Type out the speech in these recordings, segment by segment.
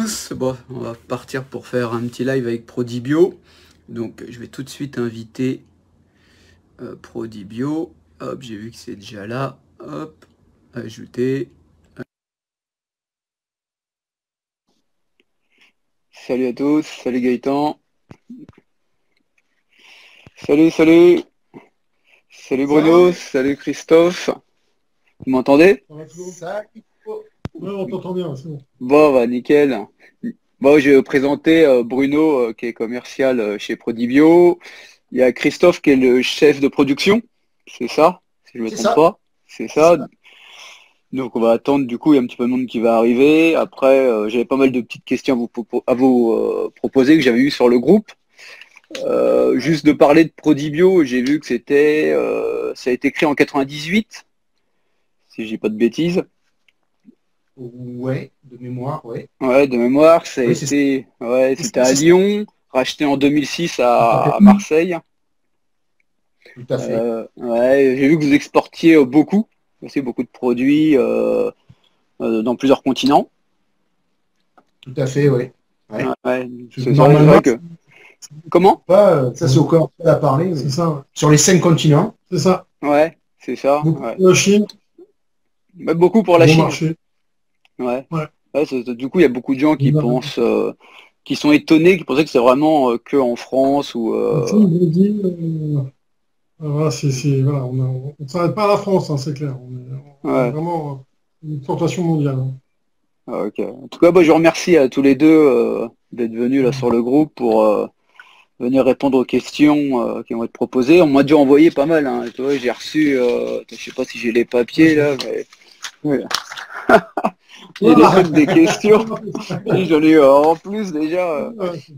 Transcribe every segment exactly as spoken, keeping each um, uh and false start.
tous. Bon, on va partir pour faire un petit live avec Prodibio. Donc, je vais tout de suite inviter euh, Prodibio. Hop, j'ai vu que c'est déjà là. Hop, ajouter. Salut à tous, salut Gaëtan. Salut, salut. Salut Bruno, salut Christophe. Vous m'entendez? Salut. Ouais, on t'entend bien, c'est bon. Bon, bah nickel. Bon, je vais vous présenter euh, Bruno, euh, qui est commercial euh, chez Prodibio. Il y a Christophe qui est le chef de production. C'est ça, si je ne me C'est trompe ça, pas. C'est c'est ça. ça. Donc on va attendre, du coup, il y a un petit peu de monde qui va arriver. Après, euh, j'avais pas mal de petites questions à vous, propo- à vous euh, proposer que j'avais eues sur le groupe. Euh, Ouais. juste de parler de Prodibio, j'ai vu que c'était, euh, ça a été créé en quatre-vingt-dix-huit, si je dis pas de bêtises. Ouais, de mémoire, ouais. Ouais, de mémoire, ça a Oui, c'est ça. été, ouais, C'est c'était ça, à c'est ça. Lyon, racheté en deux mille six Tout à à, fait. à Marseille. Tout à fait. Euh, ouais, j'ai vu que vous exportiez euh, beaucoup, aussi beaucoup de produits euh, euh, dans plusieurs continents. Tout à fait, ouais. Ouais, Ouais. ouais, Je- c'est vrai, c'est Normalement, vrai que. Comment? pas, euh, ça c'est au corps à parler, c'est ça, ouais. Sur les cinq continents, c'est ça. Ouais, c'est ça. Beaucoup Ouais. pour la Chine, Mais beaucoup pour la bon Chine. marché. Ouais. Ouais. Ouais, c'est- du coup, il y a beaucoup de gens qui Énormément. pensent, euh, qui sont étonnés, qui pensaient que c'est vraiment euh, que en France ou. La Euh, Chine, Brésil, euh, voilà, c'est, c'est- voilà, on ne s'arrête pas à la France, hein, c'est clair. On est, on est ouais. vraiment euh, une exportation mondiale, hein. Ah, ok. En tout cas, bah, je vous remercie à tous les deux euh, d'être venus là sur le groupe pour euh, venir répondre aux questions euh, qui vont être proposées. On m'a dû envoyer pas mal. Hein. Tu vois, j'ai reçu, euh, je sais pas si j'ai les papiers là, mais ouais. Il y a des Voilà. trucs, des questions. Et j'en ai euh, en plus déjà, euh,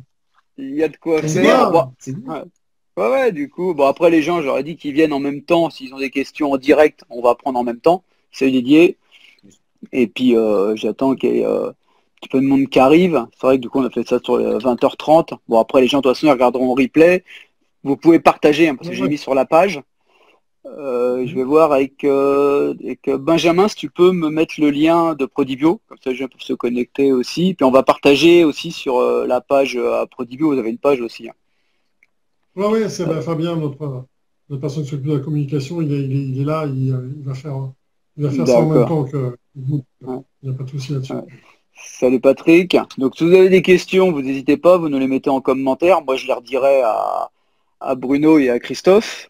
il y a de quoi Mais c'est faire. Bon, bien, c'est bien. ouais. Ouais, ouais, du coup, bon après les gens, j'aurais dit qu'ils viennent en même temps. S'ils ont des questions en direct, on va prendre en même temps. C'est dédié. Et puis euh, j'attends qu'il y ait euh, un petit peu de monde qui arrive. C'est vrai que du coup on a fait ça sur les vingt heures trente. Bon après les gens de toute façon ils regarderont en replay. Vous pouvez partager hein, parce que Ouais, j'ai ouais. mis sur la page. Euh, je vais voir avec, euh, avec Benjamin si tu peux me mettre le lien de Prodibio, comme ça les gens peuvent se connecter aussi. Puis on va partager aussi sur euh, la page euh, à Prodibio, vous avez une page aussi. Hein. Ouais, ouais, c'est Euh, ben, Fabien, notre, notre personne qui s'occupe de la communication, il est, il est, il est là, il, euh, il va faire, il va faire ça en même D'accord. temps que vous. Il Ouais, n'y a pas de souci là-dessus. ouais. Salut Patrick. Donc si vous avez des questions, vous n'hésitez pas, vous nous les mettez en commentaire. Moi je les redirai à, à Bruno et à Christophe.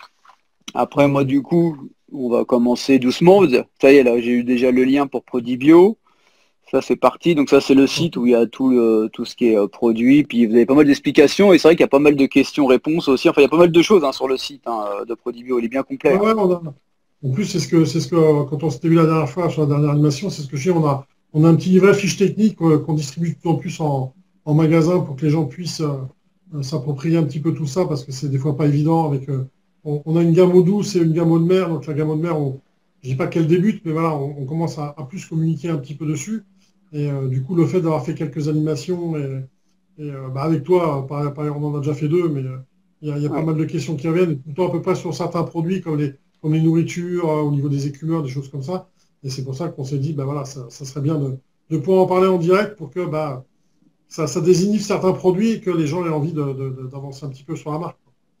Après Ouais, moi ouais. du coup, on va commencer doucement. Ça y est là, j'ai eu déjà le lien pour Prodibio. Ça c'est parti, donc ça c'est le D'accord. site où il y a tout, le- tout ce qui est euh, produit, puis vous avez pas mal d'explications et c'est vrai qu'il y a pas mal de questions-réponses aussi, enfin il y a pas mal de choses hein, sur le site hein, de Prodibio, il est bien complet. Ouais, Hein. ouais, on a- En plus, c'est ce que, c'est ce que, quand on s'était vu la dernière fois sur la dernière animation, c'est ce que je dis, on a, on a un petit livret fiche technique euh, qu'on distribue de plus en plus en, en magasin pour que les gens puissent euh, euh, s'approprier un petit peu tout ça, parce que c'est des fois pas évident avec, euh, on, on a une gamme eau douce et une gamme eau de mer, donc la gamme eau de mer, on, je dis pas qu'elle débute, mais voilà, on, on commence à, à plus communiquer un petit peu dessus. Et euh, du coup, le fait d'avoir fait quelques animations et, et, euh, bah, avec toi, par, par- on en a déjà fait deux, mais euh, il y a, il y a pas Ouais. mal de questions qui reviennent, tout le temps à peu près sur certains produits comme les comme les nourritures, euh, au niveau des écumeurs, des choses comme ça. Et c'est pour ça qu'on s'est dit, bah voilà, ça, ça serait bien de, de pouvoir en parler en direct pour que bah, ça, ça désinhibe certains produits et que les gens aient envie de- de- de- d'avancer un petit peu sur la marque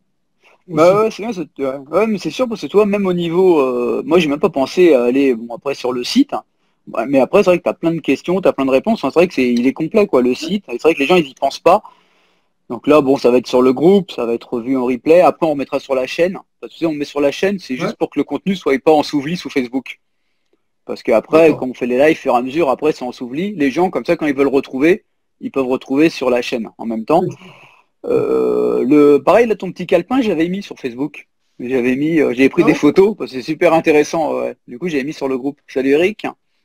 Bah aussi. ouais, c'est bien, c'est- ouais. Ouais, mais c'est sûr parce que toi, même au niveau, euh, moi j'ai même pas pensé à aller bon après sur le site, hein. Ouais, mais après c'est vrai que tu as plein de questions, tu as plein de réponses, hein. C'est vrai que c'est il est complet quoi le site, et c'est vrai que les gens ils y pensent pas. Donc là bon ça va être sur le groupe, ça va être revu en replay, après on mettra sur la chaîne. Parce que tu sais, on met sur la chaîne, c'est Ouais, juste pour que le contenu soit pas ensouveli sous Facebook. Parce qu'après, quand d'accord. on fait les lives, au fur et à mesure, après, c'est ensouveli. Les gens, comme ça, quand ils veulent retrouver, ils peuvent retrouver sur la chaîne en même temps. Euh, le, pareil, là, ton petit calepin, j'avais mis sur Facebook. J'avais mis, euh, j'ai pris Ah des ouais, photos, parce que c'est super intéressant. Ouais. Du coup, j'avais mis sur le groupe. Salut Eric.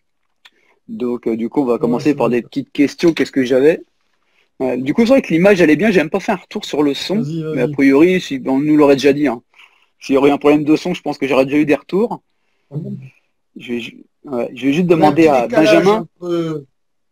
Donc, euh, du coup, on va ouais, ouais, commencer c'est par vrai. des petites questions. Qu'est-ce que j'avais? Ouais, du coup, c'est vrai que l'image, elle est bien. J'ai même pas fait un retour sur le son. Vas-y, Mais a vas-y. priori, si, on nous l'aurait déjà dit. Hein. S'il y aurait un problème de son, je pense que j'aurais déjà eu des retours. Je vais, ju- ouais, je vais juste Il y a un demander petit à décalage Benjamin. entre,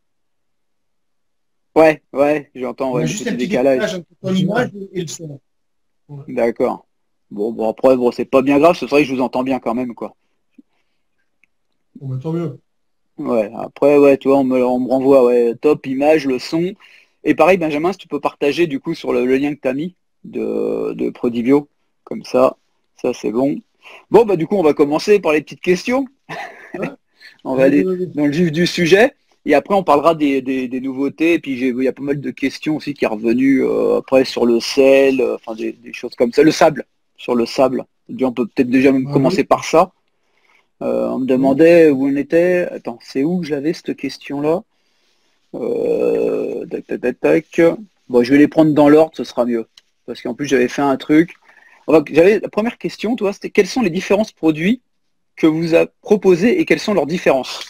Ouais, ouais, j'entends il ouais, y a le juste un petit petit décalage. décalage entre ton image et le son. Ouais. D'accord. Bon, bon après, bon, c'est pas bien grave, c'est vrai que je vous entends bien quand même, quoi. Bon, bah, tant mieux. Ouais, après, ouais, tu vois, on me, on me renvoie, ouais, top, image, le son. Et pareil, Benjamin, si tu peux partager du coup sur le, le lien que tu as mis de, de Prodibio, comme ça, ça c'est bon. Bon, bah du coup, on va commencer par les petites questions. Ouais. On va Vas-y, aller vas-y. dans le vif du sujet. Et après, on parlera des, des- des nouveautés. Et puis, j'ai- il y a pas mal de questions aussi qui est revenu euh, après sur le sel, euh, enfin des, des choses comme ça. Le sable, sur le sable. On peut peut-être déjà même commencer Marguerite. par ça. Euh, on me Ouais. demandait où on était. Attends, c'est où que j'avais cette question-là? Euh, tac, tac, tac, tac. Bon, je vais les prendre dans l'ordre, ce sera mieux. Parce qu'en plus, j'avais fait un truc. Donc, j'avais la première question, toi, c'était quels sont les différents produits que vous a proposés et quelles sont leurs différences?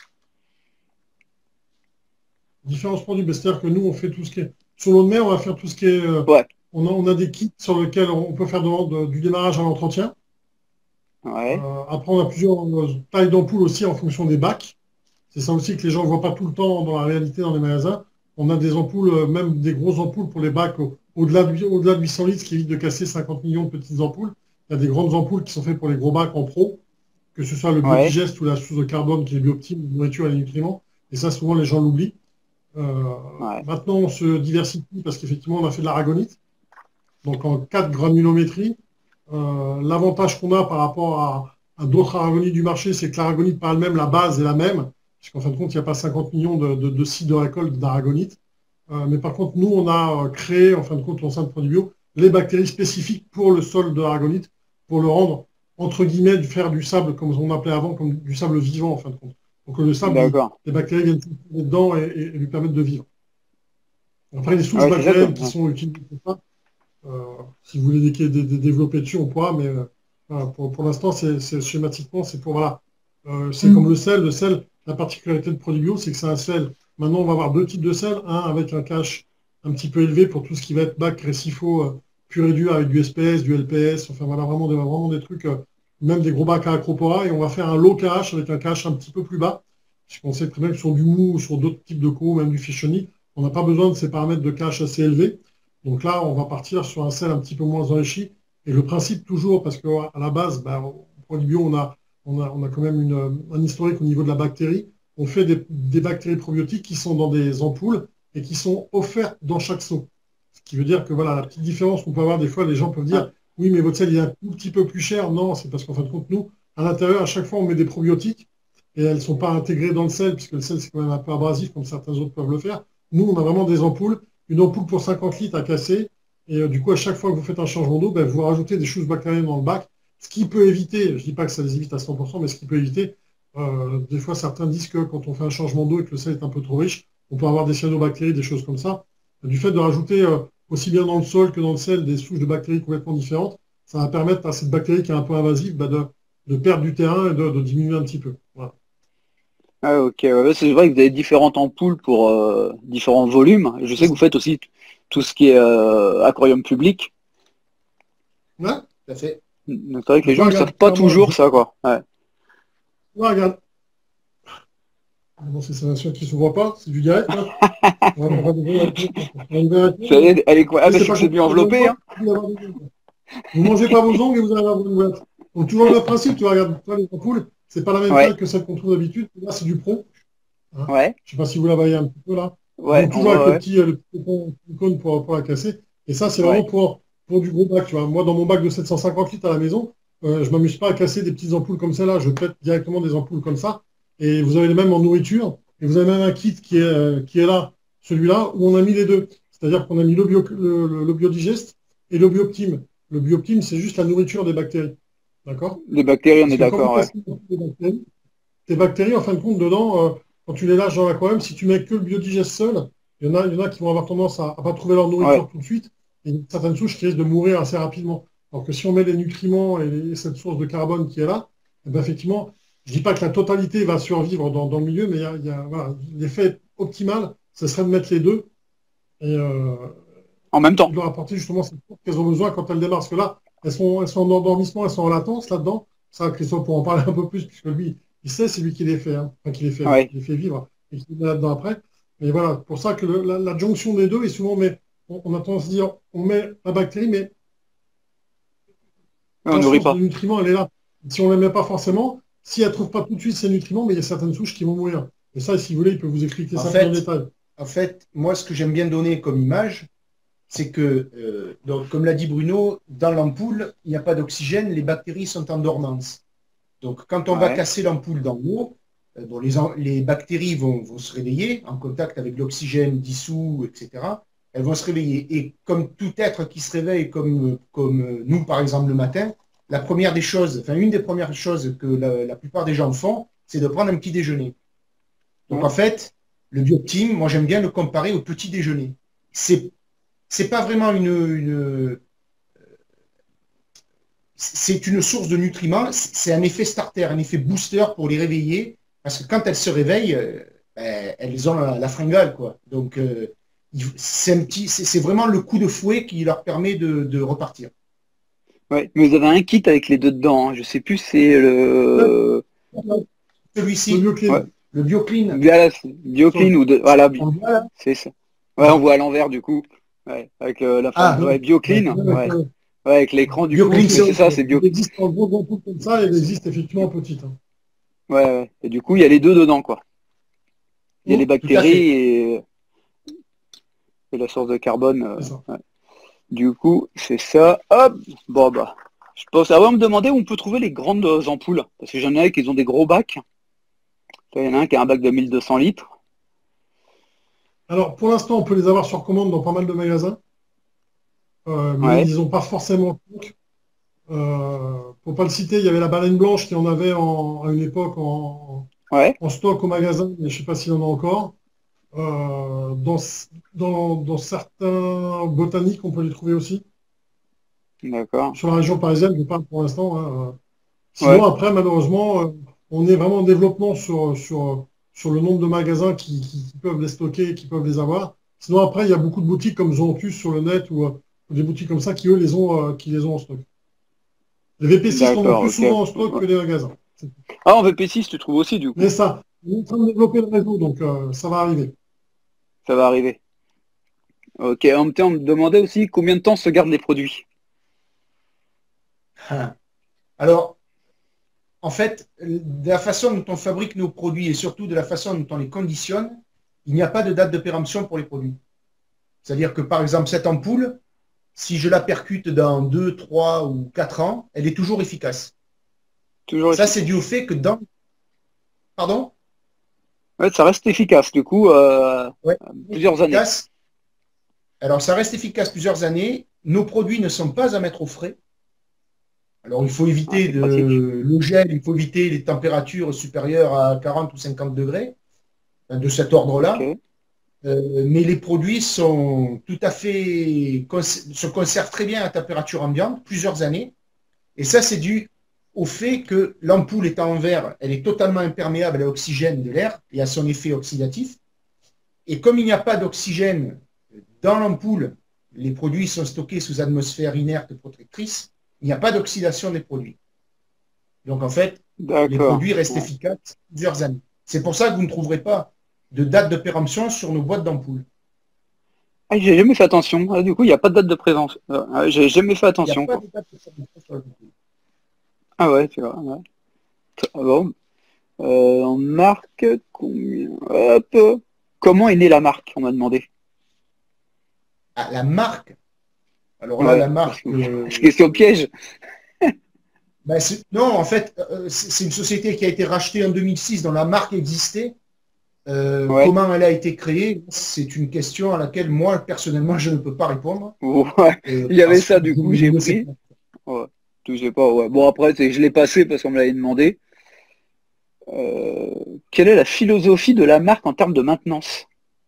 Différents produits, ben, c'est-à-dire que nous, on fait tout ce qui est. Sur l'eau de mer, on va faire tout ce qui est. euh, Ouais, on a, on a des kits sur lesquels on peut faire de- de- du démarrage à l'entretien. ouais, Euh, après, on a plusieurs euh, tailles d'ampoules aussi en fonction des bacs. C'est ça aussi que les gens ne voient pas tout le temps dans la réalité dans les magasins. On a des ampoules, euh, même des grosses ampoules pour les bacs au- au-delà de, au-delà de huit cents litres, ce qui évite de casser cinquante millions de petites ampoules. Il y a des grandes ampoules qui sont faites pour les gros bacs en pro, que ce soit le ouais, biodigeste ou la source de carbone qui est bioptime, nourriture et les nutriments. Et ça, souvent, les gens l'oublient. Euh, ouais. Maintenant, on se diversifie parce qu'effectivement, on a fait de l'aragonite, donc en quatre granulométries. Euh, L'avantage qu'on a par rapport à, à d'autres aragonites du marché, c'est que l'aragonite par elle-même, la base est la même, puisqu'en fin de compte, il n'y a pas cinquante millions de, de- de sites de récolte d'aragonite. Euh, mais par contre, nous, on a euh, créé, en fin de compte, au sein de Produits Bio, les bactéries spécifiques pour le sol de l'aragonite, pour le rendre, entre guillemets, de faire du sable, comme on appelait avant, comme du sable vivant, en fin de compte. Donc le sable, il- D'accord. les bactéries viennent s'installer dedans et, et- et lui permettre de vivre. Après, les souches Ouais, c'est ça bactériennes comme. qui Ouais. sont utilisées pour ça, euh, si vous voulez dé- dé- dé- développer dessus, on pourra, mais euh, voilà, pour, pour l'instant, c'est c'est- schématiquement, c'est pour, voilà. Euh, c'est comme le sel. Le sel, la particularité de Produit Bio, c'est que c'est un sel. Maintenant, on va avoir deux types de sel. Un avec un cache un petit peu élevé pour tout ce qui va être bac, récifaux, euh, pur et dur, avec du S P S, du L P S, enfin voilà, vraiment des, vraiment des trucs, euh, même des gros bacs à acropora. Et on va faire un low cache avec un cache un petit peu plus bas, puisqu'on sait très bien que sur du mou ou sur d'autres types de co, même du fissionique, on n'a pas besoin de ces paramètres de cache assez élevés. Donc là, on va partir sur un sel un petit peu moins enrichi. Et le principe toujours, parce qu'à la base, ben, au produit bio, on a, on a, on a quand même une, un historique au niveau de la bactérie. On fait des, des bactéries probiotiques qui sont dans des ampoules et qui sont offertes dans chaque seau. Ce qui veut dire que voilà, la petite différence qu'on peut avoir, des fois, les gens peuvent Ouais. dire, oui, mais votre sel il est un tout petit peu plus cher. Non, c'est parce qu'en fin de compte, nous, à l'intérieur, à chaque fois, on met des probiotiques et elles ne sont pas intégrées dans le sel, puisque le sel, c'est quand même un peu abrasif, comme certains autres peuvent le faire. Nous, on a vraiment des ampoules, une ampoule pour cinquante litres à casser. Et euh, du coup, à chaque fois que vous faites un changement d'eau, ben, vous rajoutez des choses bactériennes dans le bac, ce qui peut éviter, je ne dis pas que ça les évite à cent pour cent, mais ce qui peut éviter, euh, des fois, certains disent que quand on fait un changement d'eau et que le sel est un peu trop riche, on peut avoir des cyanobactéries, des choses comme ça. Du fait de rajouter euh, aussi bien dans le sol que dans le sel des souches de bactéries complètement différentes, ça va permettre à cette bactérie qui est un peu invasive ben, de, de perdre du terrain et de, de diminuer un petit peu. Voilà. Ah, ok, ouais, ouais, c'est vrai que vous avez différentes ampoules pour euh, différents volumes. Je sais que vous faites aussi t- tout ce qui est euh, aquarium public. Ouais, tout à fait. Donc c'est vrai que les Donc là, gens ne regarde, savent pas clairement, je... toujours ça, quoi. Ouais. là, regarde. Bon, c'est ça qui ne se voit pas, c'est du direct, là. On va, on va vérifier. On va vérifier, Ça y mais est, elle est quoi? Ah mais bah c'est c'est pas que c'est bien compliqué. Vous enveloppé, hein. ne mangez pas vos ongles et vous allez avoir une boîte. Donc, toujours le même principe, tu vois, regarde, toi, les ampoules, c'est pas la même taille Ouais, que celle qu'on trouve d'habitude. Là, c'est du pro. Hein. ouais, Je ne sais pas si vous la voyez un petit peu là. ouais, Donc, on toujours avec voit, le ouais. petit, euh, le petit icône icône pour, pour la casser. Et ça, c'est vraiment Ouais. pour, pour du gros bac. Tu vois. Moi, dans mon bac de sept cent cinquante litres à la maison, euh, je ne m'amuse pas à casser des petites ampoules comme celle-là. Je pète directement des ampoules comme ça. Et vous avez les mêmes en nourriture. Et vous avez même un kit qui est, euh, qui est là, celui-là, où on a mis les deux. C'est-à-dire qu'on a mis le, bio, le, le- le biodigeste et le bioptime. Le bioptime, c'est juste la nourriture des bactéries. D'accord? Les bactéries, on Parce est que quand vous d'accord, ouais. cassez des bactéries, tes bactéries, en fin de compte, dedans, euh, quand tu les lâches dans l'aquarium, si tu mets que le biodigeste seul, il y en a, il y en a qui vont avoir tendance à ne pas trouver leur Ouais. nourriture tout de suite, et il y a certaines souches qui risquent de mourir assez rapidement. Alors que si on met les nutriments et, les- cette source de carbone qui est là, eh ben, effectivement, je ne dis pas que la totalité va survivre dans, dans le milieu, mais il y a, il y a- voilà, l'effet optimal, ce serait de mettre les deux et, euh, En même et temps. de leur apporter justement cette force qu'elles ont besoin quand elles démarrent. Parce que là, elles sont, elles sont en endormissement, elles sont en latence là-dedans. Ça, Christophe pourra en parler un peu plus, puisque lui, il sait, c'est lui qui les fait, hein. Enfin, qui les fait, Ouais. qui les fait vivre et qui les met là-dedans après. Mais voilà, pour ça que le- la, la jonction des deux est souvent, mais on, on a tendance à dire, on met la bactérie, mais Ouais, on la nourrit source de pas. nutriments, elle est là. Si on ne la met pas forcément, si elle ne trouve pas tout de suite ces nutriments, mais il y a certaines souches qui vont mourir. Et ça, si vous voulez, il peut vous expliquer En ça plus en fait, détail. en fait, moi, ce que j'aime bien donner comme image, c'est que, euh, donc, comme l'a dit Bruno, dans l'ampoule, il n'y a pas d'oxygène, les bactéries sont en dormance. Donc, quand on va Ouais. casser l'ampoule d'en haut, euh, bon, les, en- les bactéries vont, vont se réveiller en contact avec l'oxygène dissous, et cetera. Elles vont se réveiller. Et comme tout être qui se réveille, comme, comme euh, nous, par exemple, le matin, la première des choses, enfin, une des premières choses que la, la plupart des gens font, c'est de prendre un petit déjeuner. Donc, en Ouais. fait, le bioptime, moi, j'aime bien le comparer au petit déjeuner. C'est, c'est pas vraiment une, une- c'est une source de nutriments, c'est un effet starter, un effet booster pour les réveiller, parce que quand elles se réveillent, euh, ben, elles ont la, la fringale, quoi. Donc, euh, c'est un petit, c'est c'est vraiment le coup de fouet qui leur permet de, de repartir. Ouais. Mais vous avez un kit avec les deux dedans, hein. Je sais plus, c'est le. Le Celui-ci, Ouais. BioClean. le BioClean, Voilà, c'est Sur le- BioClean ou de. Voilà, bi- on le voit là. c'est ça. Ouais, on voit à l'envers du coup. Ouais. Avec euh, la forme. Ah, Ouais, Ouais, BioClean. avec, Ouais. euh, Ouais, avec l'écran du coup. BioClean, Mais c'est c'est BioClean. ça, c'est Bio. Il existe en gros ampoule comme ça, et il existe effectivement en petite. Hein. Ouais, ouais. Et du coup, il y a les deux dedans, quoi. Il y a les tout à bactéries fait. et, et la source de carbone. euh, C'est ça. ouais. Du coup, c'est ça. Hop. Bon bah. Je pense. Avant de me demander où on peut trouver les grandes euh, ampoules. Parce que j'en ai qui ont des gros bacs. Il y en a un qui a un bac de mille deux cents litres. Alors, pour l'instant, on peut les avoir sur commande dans pas mal de magasins, euh, mais Ouais. ils n'ont pas forcément. Euh, pour pas le citer, il y avait la baleine blanche qui en avait en- à une époque en, Ouais. en stock au magasin, mais je ne sais pas s'il y en a encore. Euh, dans, dans, dans certains botaniques, on peut les trouver aussi. D'accord. Sur la région parisienne, je parle pour l'instant. Hein. Sinon, Ouais. après, malheureusement, euh, on est vraiment en développement sur, sur, sur le nombre de magasins qui, qui- qui peuvent les stocker, qui peuvent les avoir. Sinon, après, il y a beaucoup de boutiques comme Zontus sur le net ou, euh, ou des boutiques comme ça qui, eux, les ont, euh, qui les ont en stock. Les V P six en ont D'accord, plus ok. souvent en stock Ouais. que les magasins. Ah, en V P six, tu trouves aussi, du Mais coup. ça, on est en train de développer le réseau, donc euh, ça va arriver. Ça va arriver. Ok, en même temps, on me demandait aussi combien de temps se gardent les produits. Ah. Alors, en fait, de la façon dont on fabrique nos produits et surtout de la façon dont on les conditionne, il n'y a pas de date de péremption pour les produits. C'est-à-dire que, par exemple, cette ampoule, si je la percute dans deux, trois ou quatre ans, elle est toujours efficace. Toujours Ça, c'est efficace. dû au fait que dans... Pardon? Ouais, ça reste efficace, du coup, euh, Ouais, plusieurs années. efficace. Alors, ça reste efficace plusieurs années. Nos produits ne sont pas à mettre au frais. Alors, il faut Ah, éviter c'est de, pratique. le gel, il faut éviter les températures supérieures à quarante ou cinquante degrés, de cet ordre-là. Ok. Euh, mais les produits sont tout à fait, se conservent très bien à température ambiante, plusieurs années. Et ça, c'est dû au fait que l'ampoule étant en verre, elle est totalement imperméable à l'oxygène de l'air et à son effet oxydatif. Et comme il n'y a pas d'oxygène dans l'ampoule, les produits sont stockés sous atmosphère inerte protectrice, il n'y a pas d'oxydation des produits. Donc en fait, les D'accord. produits restent Ouais. efficaces plusieurs années. C'est pour ça que vous ne trouverez pas de date de péremption sur nos boîtes d'ampoules. Ah, j'ai jamais fait attention. Ah, du coup, il n'y a pas de date de présence. Euh, ah, j'ai jamais fait Il n'y a attention, pas quoi. de date de péremption sur les ampoule. Ah ouais, tu vois. Ouais. Ah bon. Euh, en marque, combien? Hop. Comment est née la marque, on m'a demandé. Ah, la marque, alors là, la Ouais, parce que marque, c'est euh, question piège. ben, c'est- non, en fait, euh, c'est c'est une société qui a été rachetée en deux mille six, dont la marque existait. Euh, Ouais. comment elle a été créée, c'est une question à laquelle moi, personnellement, je ne peux pas répondre, Ouais. euh, Il y avait parce que ça, du je coup, j'ai ne sais pris. pas. Ouais. Je sais pas, ouais. Bon, après, c'est- je l'ai passé parce qu'on me l'avait demandé. Euh, quelle est la philosophie de la marque en termes de maintenance?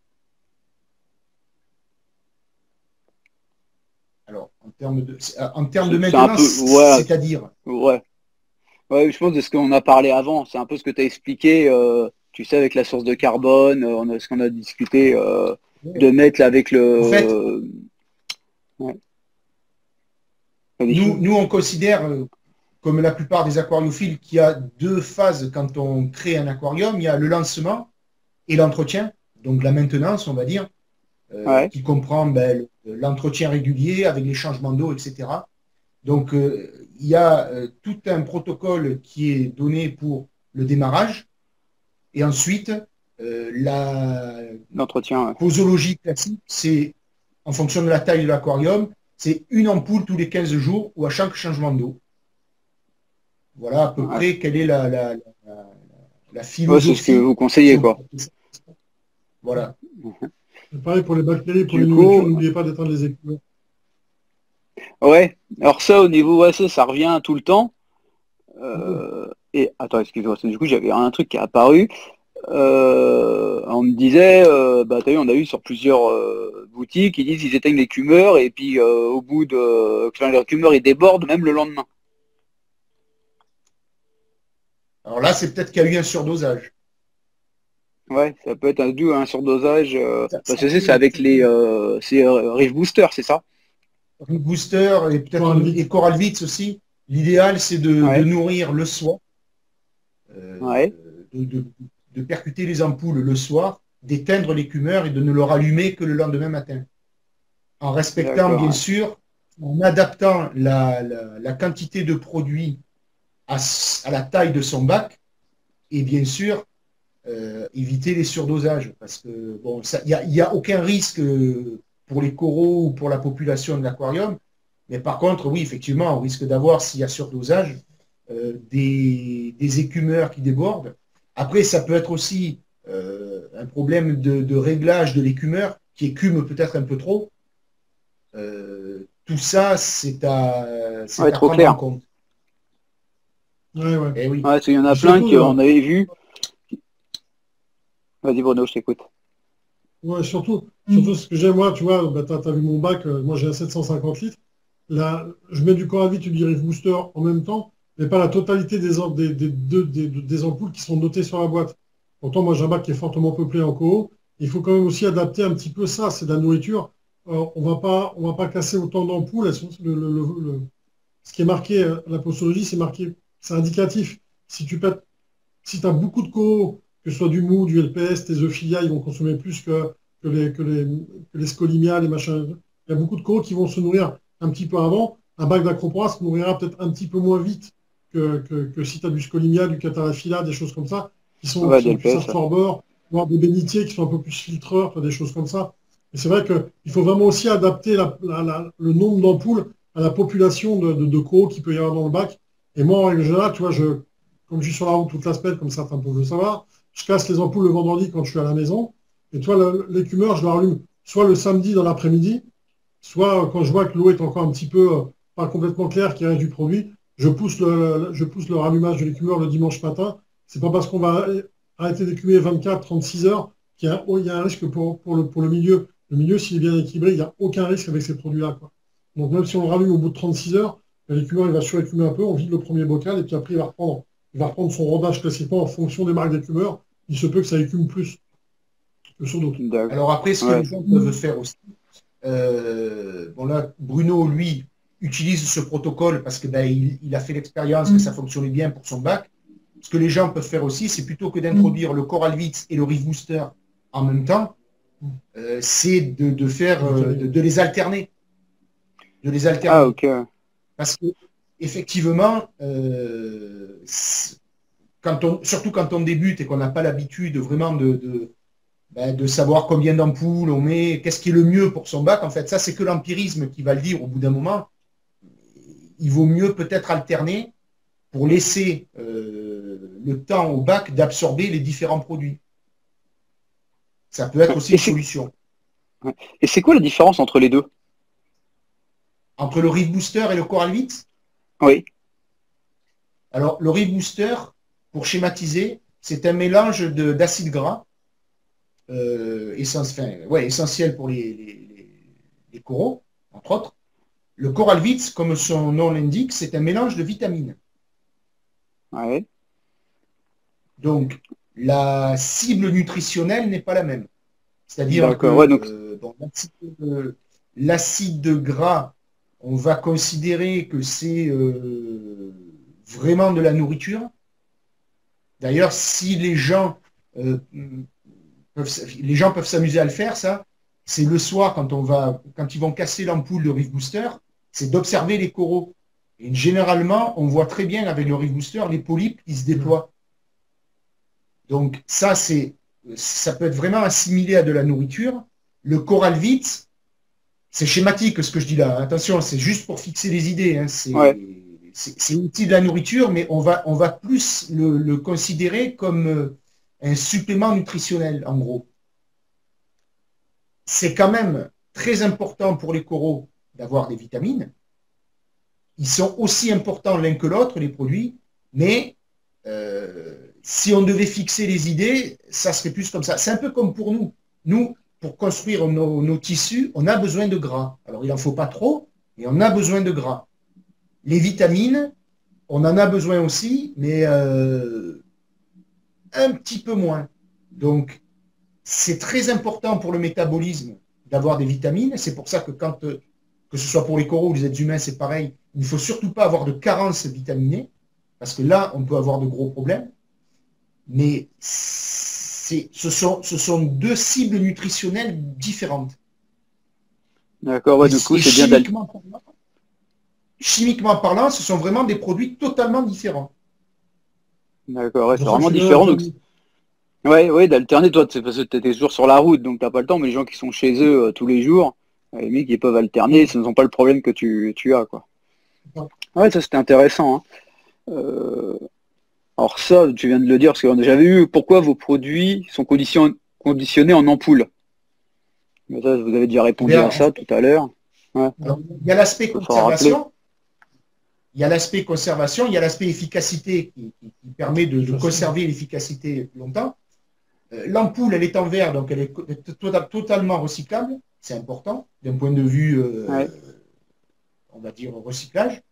Alors, en termes de, en termes de C'est c'est un maintenance, peu, ouais, c'est-à-dire, ouais. Ouais, je pense de ce qu'on a parlé avant, c'est un peu ce que tu as expliqué, euh, tu sais, avec la source de carbone, euh, on a, ce qu'on a discuté euh, de mettre là, avec en fait, le... Ouais, vas-y. nous, nous, on considère, euh, comme la plupart des aquariophiles, qu'il y a deux phases quand on crée un aquarium. Il y a le lancement et l'entretien, donc la maintenance, on va dire, euh, Ouais, qui comprend ben, l'entretien régulier avec les changements d'eau, et cetera. Donc, euh, il y a euh, tout un protocole qui est donné pour le démarrage. Et ensuite, Euh, la L'entretien, ouais. posologie classique, c'est en fonction de la taille de l'aquarium, c'est une ampoule tous les quinze jours ou à chaque changement d'eau. Voilà à peu Ouais, près quelle est la, la, la, la ouais, c'est ce que philosophie. vous conseillez, quoi. Voilà. C'est pareil pour les bactéries, pour Du les nourritures, coup, n'oubliez pas d'éteindre les écumeurs. ouais. Alors ça, au niveau, ouais, ça, ça revient tout le temps. Euh, et attends, excuse-moi, du coup, j'avais un truc qui est apparu. Euh, on me disait, euh, bah, t'as vu, on a eu sur plusieurs euh, boutiques, ils disent ils éteignent l'écumeur et puis euh, au bout de, quand l'écumeur il déborde, même le lendemain. Alors là, c'est peut-être qu'il y a eu un surdosage. Ouais, ça peut être un dû à un surdosage. Euh, Ça, parce ça que c'est c'est peut avec être les, euh, c'est euh, Reef Booster, c'est ça? un booster et peut-être Coral vite. et Coralvitz aussi. L'idéal, c'est de, de Ouais, nourrir le soir, euh, ouais, de, de- de percuter les ampoules le soir, d'éteindre l'écumeur et de ne le rallumer que le lendemain matin. En respectant, d'accord. bien Ouais. sûr, en adaptant la, la- la quantité de produit à, s- à la taille de son bac et bien sûr, euh, éviter les surdosages. Parce que, bon, il n'y a, y a aucun risque euh, pour les coraux ou pour la population de l'aquarium. Mais par contre, oui, effectivement, on risque d'avoir, s'il y a surdosage, euh, des, des écumeurs qui débordent. Après, ça peut être aussi euh, un problème de, de réglage de l'écumeur qui écume peut-être un peu trop. Euh, tout ça, c'est à, Ouais, c'est à trop prendre en clair. compte. Ouais, ouais. Eh oui. Ouais, parce qu'il y en Et a plein surtout, qu'on là, avait vu. Vas-y Bruno, je t'écoute. ouais, surtout, surtout ce que j'ai, moi, tu vois, bah, t'as, t'as vu mon bac, euh, moi j'ai un sept cent cinquante litres. Là, je mets du Coravit ou du Reef Booster en même temps, mais pas la totalité des, am- des, des, deux- des- des ampoules qui sont notées sur la boîte. Pourtant, moi j'ai un bac qui est fortement peuplé en coho. Il faut quand même aussi adapter un petit peu ça, c'est de la nourriture. Euh, on va pas, on va pas casser autant d'ampoules. Elles sont- le- le- le- le- ce qui est marqué, euh, la posologie, c'est marqué, c'est indicatif. Si tu pètes si tu as beaucoup de co, que ce soit du mou, du L P S, tes euphilia, ils vont consommer plus que, que les, que les, que les scolimia, les machins. Il y a beaucoup de co qui vont se nourrir un petit peu avant. Un bac d'acropora se nourrira peut-être un petit peu moins vite que, que, que si tu as du scolimia, du cataraphila, des choses comme ça, qui sont, Ouais, qui sont plus D L P S. absorbeurs, voire des bénitiers qui sont un peu plus filtreurs, des choses comme ça. Et c'est vrai qu'il faut vraiment aussi adapter la, la, la, le nombre d'ampoules à la population de, de, de co qu'il peut y avoir dans le bac. Et moi, en règle générale, tu vois, je, comme je suis sur la route toute la semaine, comme certains peuvent le savoir, je casse les ampoules le vendredi quand je suis à la maison. Et toi, l'écumeur, je le rallume soit le samedi dans l'après-midi, soit quand je vois que l'eau est encore un petit peu euh, pas complètement claire, qu'il reste du produit, je pousse le, je pousse le rallumage de l'écumeur le dimanche matin. C'est pas parce qu'on va arrêter d'écumer vingt-quatre, trente-six heures qu'il y a, il y a un risque pour, pour, le, pour le milieu. Le milieu, s'il est bien équilibré, il n'y a aucun risque avec ces produits-là, quoi. Donc même si on le rallume au bout de trente-six heures, l'écumeur il va surécumer un peu, on vide le premier bocal et puis après il va reprendre il va reprendre son rodage classiquement en fonction des marques d'écumeurs. Il se peut que ça écume plus que sur d'autres. D'accord. Alors après, ce que Ouais. les gens peuvent faire aussi, euh, bon là, Bruno, lui, utilise ce protocole parce que ben, il, il a fait l'expérience que ça fonctionnait bien pour son bac. Ce que les gens peuvent faire aussi, c'est plutôt que d'introduire le Coralvitz et le Reef Booster en même temps, euh, c'est de, de faire, euh, de, de les alterner, de les Ah, alterner. ok. Ouais. Parce que effectivement, euh, quand on, surtout quand on débute et qu'on n'a pas l'habitude vraiment de, de, ben, de savoir combien d'ampoules on met, qu'est-ce qui est le mieux pour son bac, en fait, ça c'est que l'empirisme qui va le dire au bout d'un moment. Il vaut mieux peut-être alterner pour laisser euh, le temps au bac d'absorber les différents produits. Ça peut être aussi Et une c'est solution. ouais. Et c'est quoi la différence entre les deux? Entre le Reef Booster et le Coralvitz, Oui. alors le Reef Booster, pour schématiser, c'est un mélange d'acide gras euh, essentiel, enfin, ouais, essentiel pour les, les, les coraux, entre autres. Le Coralvitz, comme son nom l'indique, c'est un mélange de vitamines. Ouais. Donc, la cible nutritionnelle n'est pas la même. C'est-à-dire D'accord. Ouais, que donc euh, bon, l'acide gras, on va considérer que c'est euh, vraiment de la nourriture. D'ailleurs, si les gens, euh, peuvent, les gens peuvent s'amuser à le faire, ça, c'est le soir quand on va, quand ils vont casser l'ampoule de Reef Booster, c'est d'observer les coraux. Et généralement, on voit très bien avec le Reef Booster les polypes qui se déploient. Donc ça, c'est ça peut être vraiment assimilé à de la nourriture. Le Coralvite, c'est schématique ce que je dis là. Attention, c'est juste pour fixer les idées. Hein. C'est Ouais. outil de la nourriture, mais on va, on va plus le, le considérer comme euh, un supplément nutritionnel, en gros. C'est quand même très important pour les coraux d'avoir des vitamines. Ils sont aussi importants l'un que l'autre, les produits, mais euh, si on devait fixer les idées, ça serait plus comme ça. C'est un peu comme pour nous. Nous, pour construire nos, nos tissus, on a besoin de gras. Alors, il n'en faut pas trop, mais on a besoin de gras. Les vitamines, on en a besoin aussi, mais euh, un petit peu moins. Donc, c'est très important pour le métabolisme d'avoir des vitamines. C'est pour ça que quand, que ce soit pour les coraux ou les êtres humains, c'est pareil. Il ne faut surtout pas avoir de carence vitaminée, parce que là, on peut avoir de gros problèmes. Mais ce sont, ce sont deux cibles nutritionnelles différentes. D'accord, ouais, du coup, c'est bien d'aller. Chimiquement parlant, ce sont vraiment des produits totalement différents. D'accord, ouais, c'est vraiment différent. Donc... Ouais, ouais, d'alterner, toi, c'est parce que tu étais toujours sur la route, donc tu n'as pas le temps, mais les gens qui sont chez eux euh, tous les jours, les mecs, ils peuvent alterner, ce ne sont pas le problème que tu, tu as, quoi. Ouais, ça c'était intéressant. Hein. Euh... Alors ça, tu viens de le dire, parce que j'avais eu pourquoi vos produits sont condition... conditionnés en ampoule. Mais ça, vous avez déjà répondu Bien, à ça tout à l'heure. Ouais. Il y a l'aspect conservation. Il y a l'aspect conservation, il y a l'aspect efficacité qui, qui, qui permet de, de conserver l'efficacité longtemps. Euh, L'ampoule, elle est en verre, donc elle est to totalement recyclable. C'est important d'un point de vue, euh, ouais. on va dire, recyclage.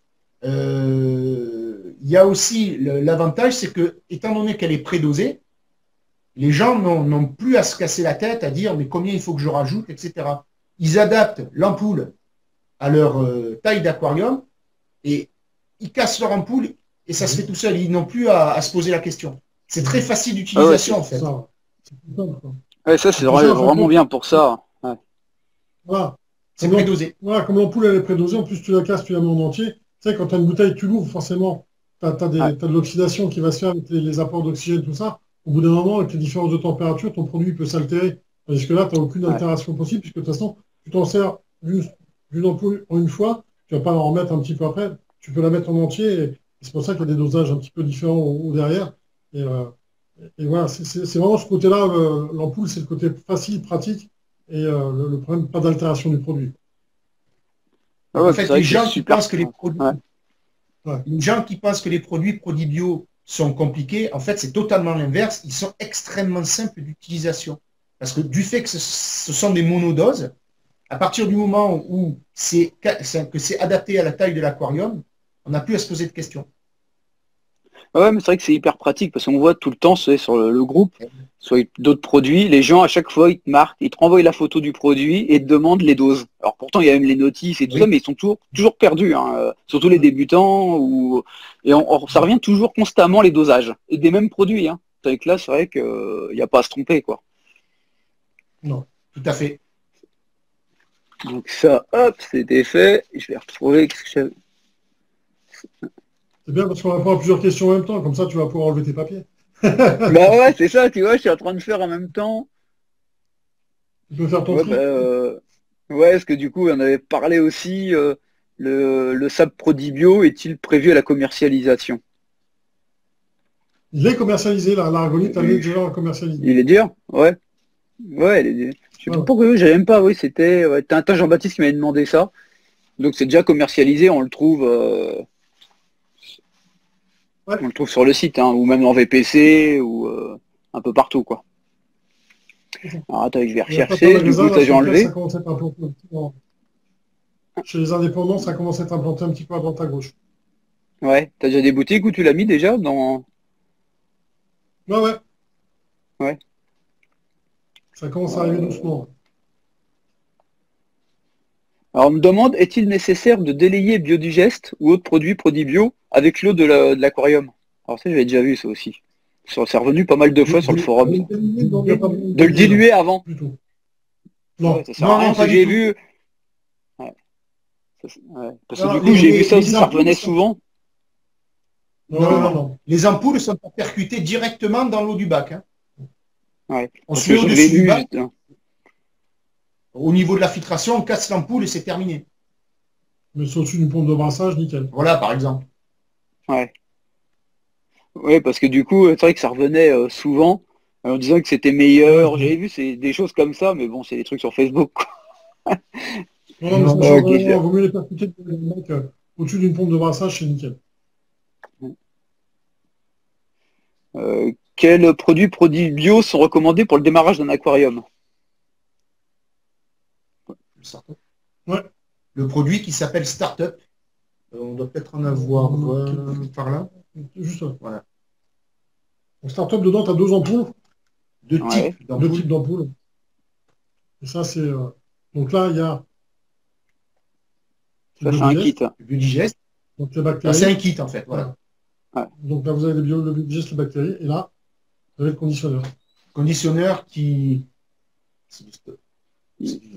Euh, il y a aussi l'avantage, c'est que, étant donné qu'elle est prédosée, les gens n'ont plus à se casser la tête à dire mais combien il faut que je rajoute, et cetera. Ils adaptent l'ampoule à leur euh, taille d'aquarium et ils cassent leur ampoule et ça mmh. se fait tout seul. Ils n'ont plus à, à se poser la question. C'est très facile d'utilisation ah ouais, en fait. Ça, ouais, ça c'est vraiment, vraiment bien pour ça. Ouais. Voilà. C'est prédosé. Voilà, comme l'ampoule elle est prédosée, en plus tu la casses, tu la mets en entier. Tu sais, quand tu as une bouteille, tu l'ouvres, forcément, tu as, as, ouais. as de l'oxydation qui va se faire avec les, les apports d'oxygène, tout ça. Au bout d'un moment, avec les différences de température, ton produit peut s'altérer. Tandis que là, tu n'as aucune ouais. altération possible, puisque de toute façon, tu t'en sers d'une ampoule en une fois, tu ne vas pas en remettre un petit peu après, tu peux la mettre en entier, et, et c'est pour ça qu'il y a des dosages un petit peu différents au, au derrière. Et, euh, et voilà, c'est vraiment ce côté-là, l'ampoule, c'est le côté facile, pratique, et euh, le, le problème, pas d'altération du produit. Ah ouais, en fait, les gens qui pensent que les produits, ouais. Ouais. les gens qui pensent que les produits produits bio sont compliqués, en fait, c'est totalement l'inverse. Ils sont extrêmement simples d'utilisation. Parce que du fait que ce, ce sont des monodoses, à partir du moment où c'est que c'est adapté à la taille de l'aquarium, on n'a plus à se poser de questions. Ouais, mais c'est vrai que c'est hyper pratique parce qu'on voit tout le temps sur le, le groupe, soit d'autres produits, les gens à chaque fois ils te marquent, ils te renvoient la photo du produit et te demandent les doses. Alors pourtant il y a même les notices et tout oui. ça, mais ils sont toujours, toujours perdus, hein, surtout les débutants. Ou... Et on, on, ça revient toujours constamment les dosages, et des mêmes produits. Hein. Avec là, c'est vrai qu'il n'y a pas à se tromper, quoi. Non, tout à fait. Donc ça, hop, c'était fait. Je vais retrouver ce que j'avais. C'est bien parce qu'on va prendre plusieurs questions en même temps, comme ça tu vas pouvoir enlever tes papiers. Bah ouais, c'est ça, tu vois, je suis en train de faire en même temps. Tu peux faire ton ouais, tri. Bah, euh... ouais, parce que du coup, on avait parlé aussi, euh, le, le sable Prodibio est-il prévu à la commercialisation? Il est commercialisé, là, l'argonite, elle est déjà commercialisée. Il est dur? Ouais. Ouais, elle est... je sais pas pourquoi, j'avais même pas, oui, c'était... Ouais, Tintin Jean-Baptiste qui m'avait demandé ça. Donc c'est déjà commercialisé, on le trouve... Euh... Ouais. On le trouve sur le site, hein, ou même en V P C, ou euh, un peu partout, quoi. Alors attends, je vais rechercher, du coup, t'as déjà enlevé. Chez les indépendants, ça commence à être implanté un petit peu à droite à gauche. Ouais, t'as déjà des boutiques où tu l'as mis déjà dans... Ouais, ouais. Ouais. Ça commence à arriver euh... doucement. Alors on me demande, est-il nécessaire de délayer Biodigest ou autres produits Prodibio avec l'eau de l'aquarium? La, Alors ça, j'avais déjà vu ça aussi. C'est revenu pas mal de fois sur le forum. De le diluer avant. Non, ouais, ça sert à rien, parce que j'ai vu... Ouais. Ça, ouais. Parce que non, du coup, j'ai vu ça aussi, ça revenait sont... souvent. Non, non, non, non. Les ampoules sont percutées directement dans l'eau du bac. Hein. Ouais. On Parce se met que j'avais au-dessus du lu, bac, juste- au niveau de la filtration, on casse l'ampoule et c'est terminé. Mais c'est au-dessus d'une pompe de brassage, nickel. Voilà, par exemple. ouais. Ouais, parce que du coup, c'est vrai que ça revenait euh, souvent euh, en disant que c'était Ouais, meilleur. je- J'avais vu c'est des choses comme ça, mais bon, c'est des trucs sur Facebook, quoi. non, non, mais ça Non. change Ok, vraiment. c'est- Vaut mieux les percuter que les mecs euh, au-dessus d'une pompe de brassage, c'est nickel. euh, quels produits produits bio sont recommandés pour le démarrage d'un aquarium? Le startup. Ouais. Le produit qui s'appelle Startup. Euh, on doit peut-être en avoir Ok. euh, par là. Juste, ouais. Voilà. Donc, startup, dedans, tu as deux ampoules, Deux Ouais, types deux types d'ampoules. d'ampoules. Et ça, c'est. euh, Donc là, il y a le ça c'est un kit. biodigeste, Le biodigeste. donc les Là, c'est un bactéries. kit, en fait. Voilà. Voilà. Ouais, Donc là, vous avez le, bio, le biodigeste, les bactéries. Et là, vous avez le conditionneur. Conditionneur qui. C'est du stop. C'est du,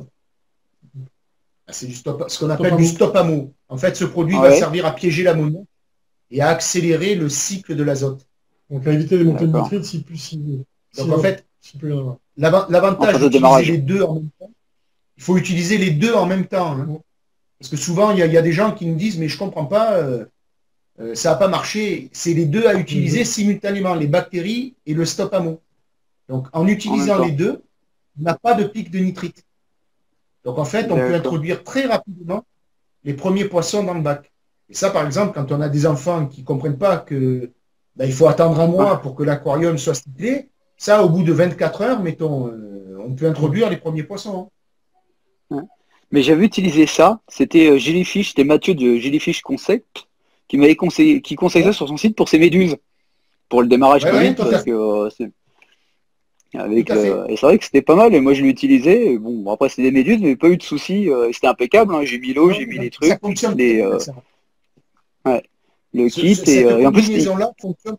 ah, c'est du stop. Ce qu'on Stop appelle à du mot. stop à mot. En fait, ce produit va ouais, servir à piéger l'ammoniac et à accélérer le cycle de l'azote. Donc à éviter les montées de d'accord. nitrite si, si, si, Donc, en fait, s'il peut y en avoir. l'ava- En l'avantage phase de d'utiliser démarrage. les deux en même temps, il faut utiliser les deux en même temps, hein. Parce que souvent, il y, a il y a des gens qui nous disent, mais je ne comprends pas, euh, euh, ça n'a pas marché. C'est les deux à utiliser Mhm. simultanément, les bactéries et le stop à mot. Donc, en En même utilisant les temps. deux, on n'a pas de pic de nitrite. Donc, en fait, on peut D'accord. introduire très rapidement les premiers poissons dans le bac. Et ça, par exemple, quand on a des enfants qui ne comprennent pas que ben, il faut attendre un Ouais, mois pour que l'aquarium soit cyclé, ça, au bout de vingt-quatre heures, mettons, euh, on peut Ouais. introduire les premiers poissons, hein. ouais. Mais j'avais utilisé ça. C'était euh, Jellyfish, c'était Mathieu de Jellyfish Concept qui m'avait conseillé, qui conseillait ça Ouais, sur son site pour ses méduses, pour le démarrage ouais, plus ouais, vite, tout à parce fait. que euh, c'est Tout avec à le. fait. Et c'est vrai que c'était pas mal. Et moi je l'ai utilisé. Et bon, après c'était des méduses, mais pas eu de soucis. euh, et c'était impeccable, hein. J'ai mis l'eau, Non, j'ai mis non, les ça trucs, fonctionne très les, bien, euh, ça. ouais, le Ce- kit ce- et, cette euh, et en plus, il- combinaison-là fonctionne.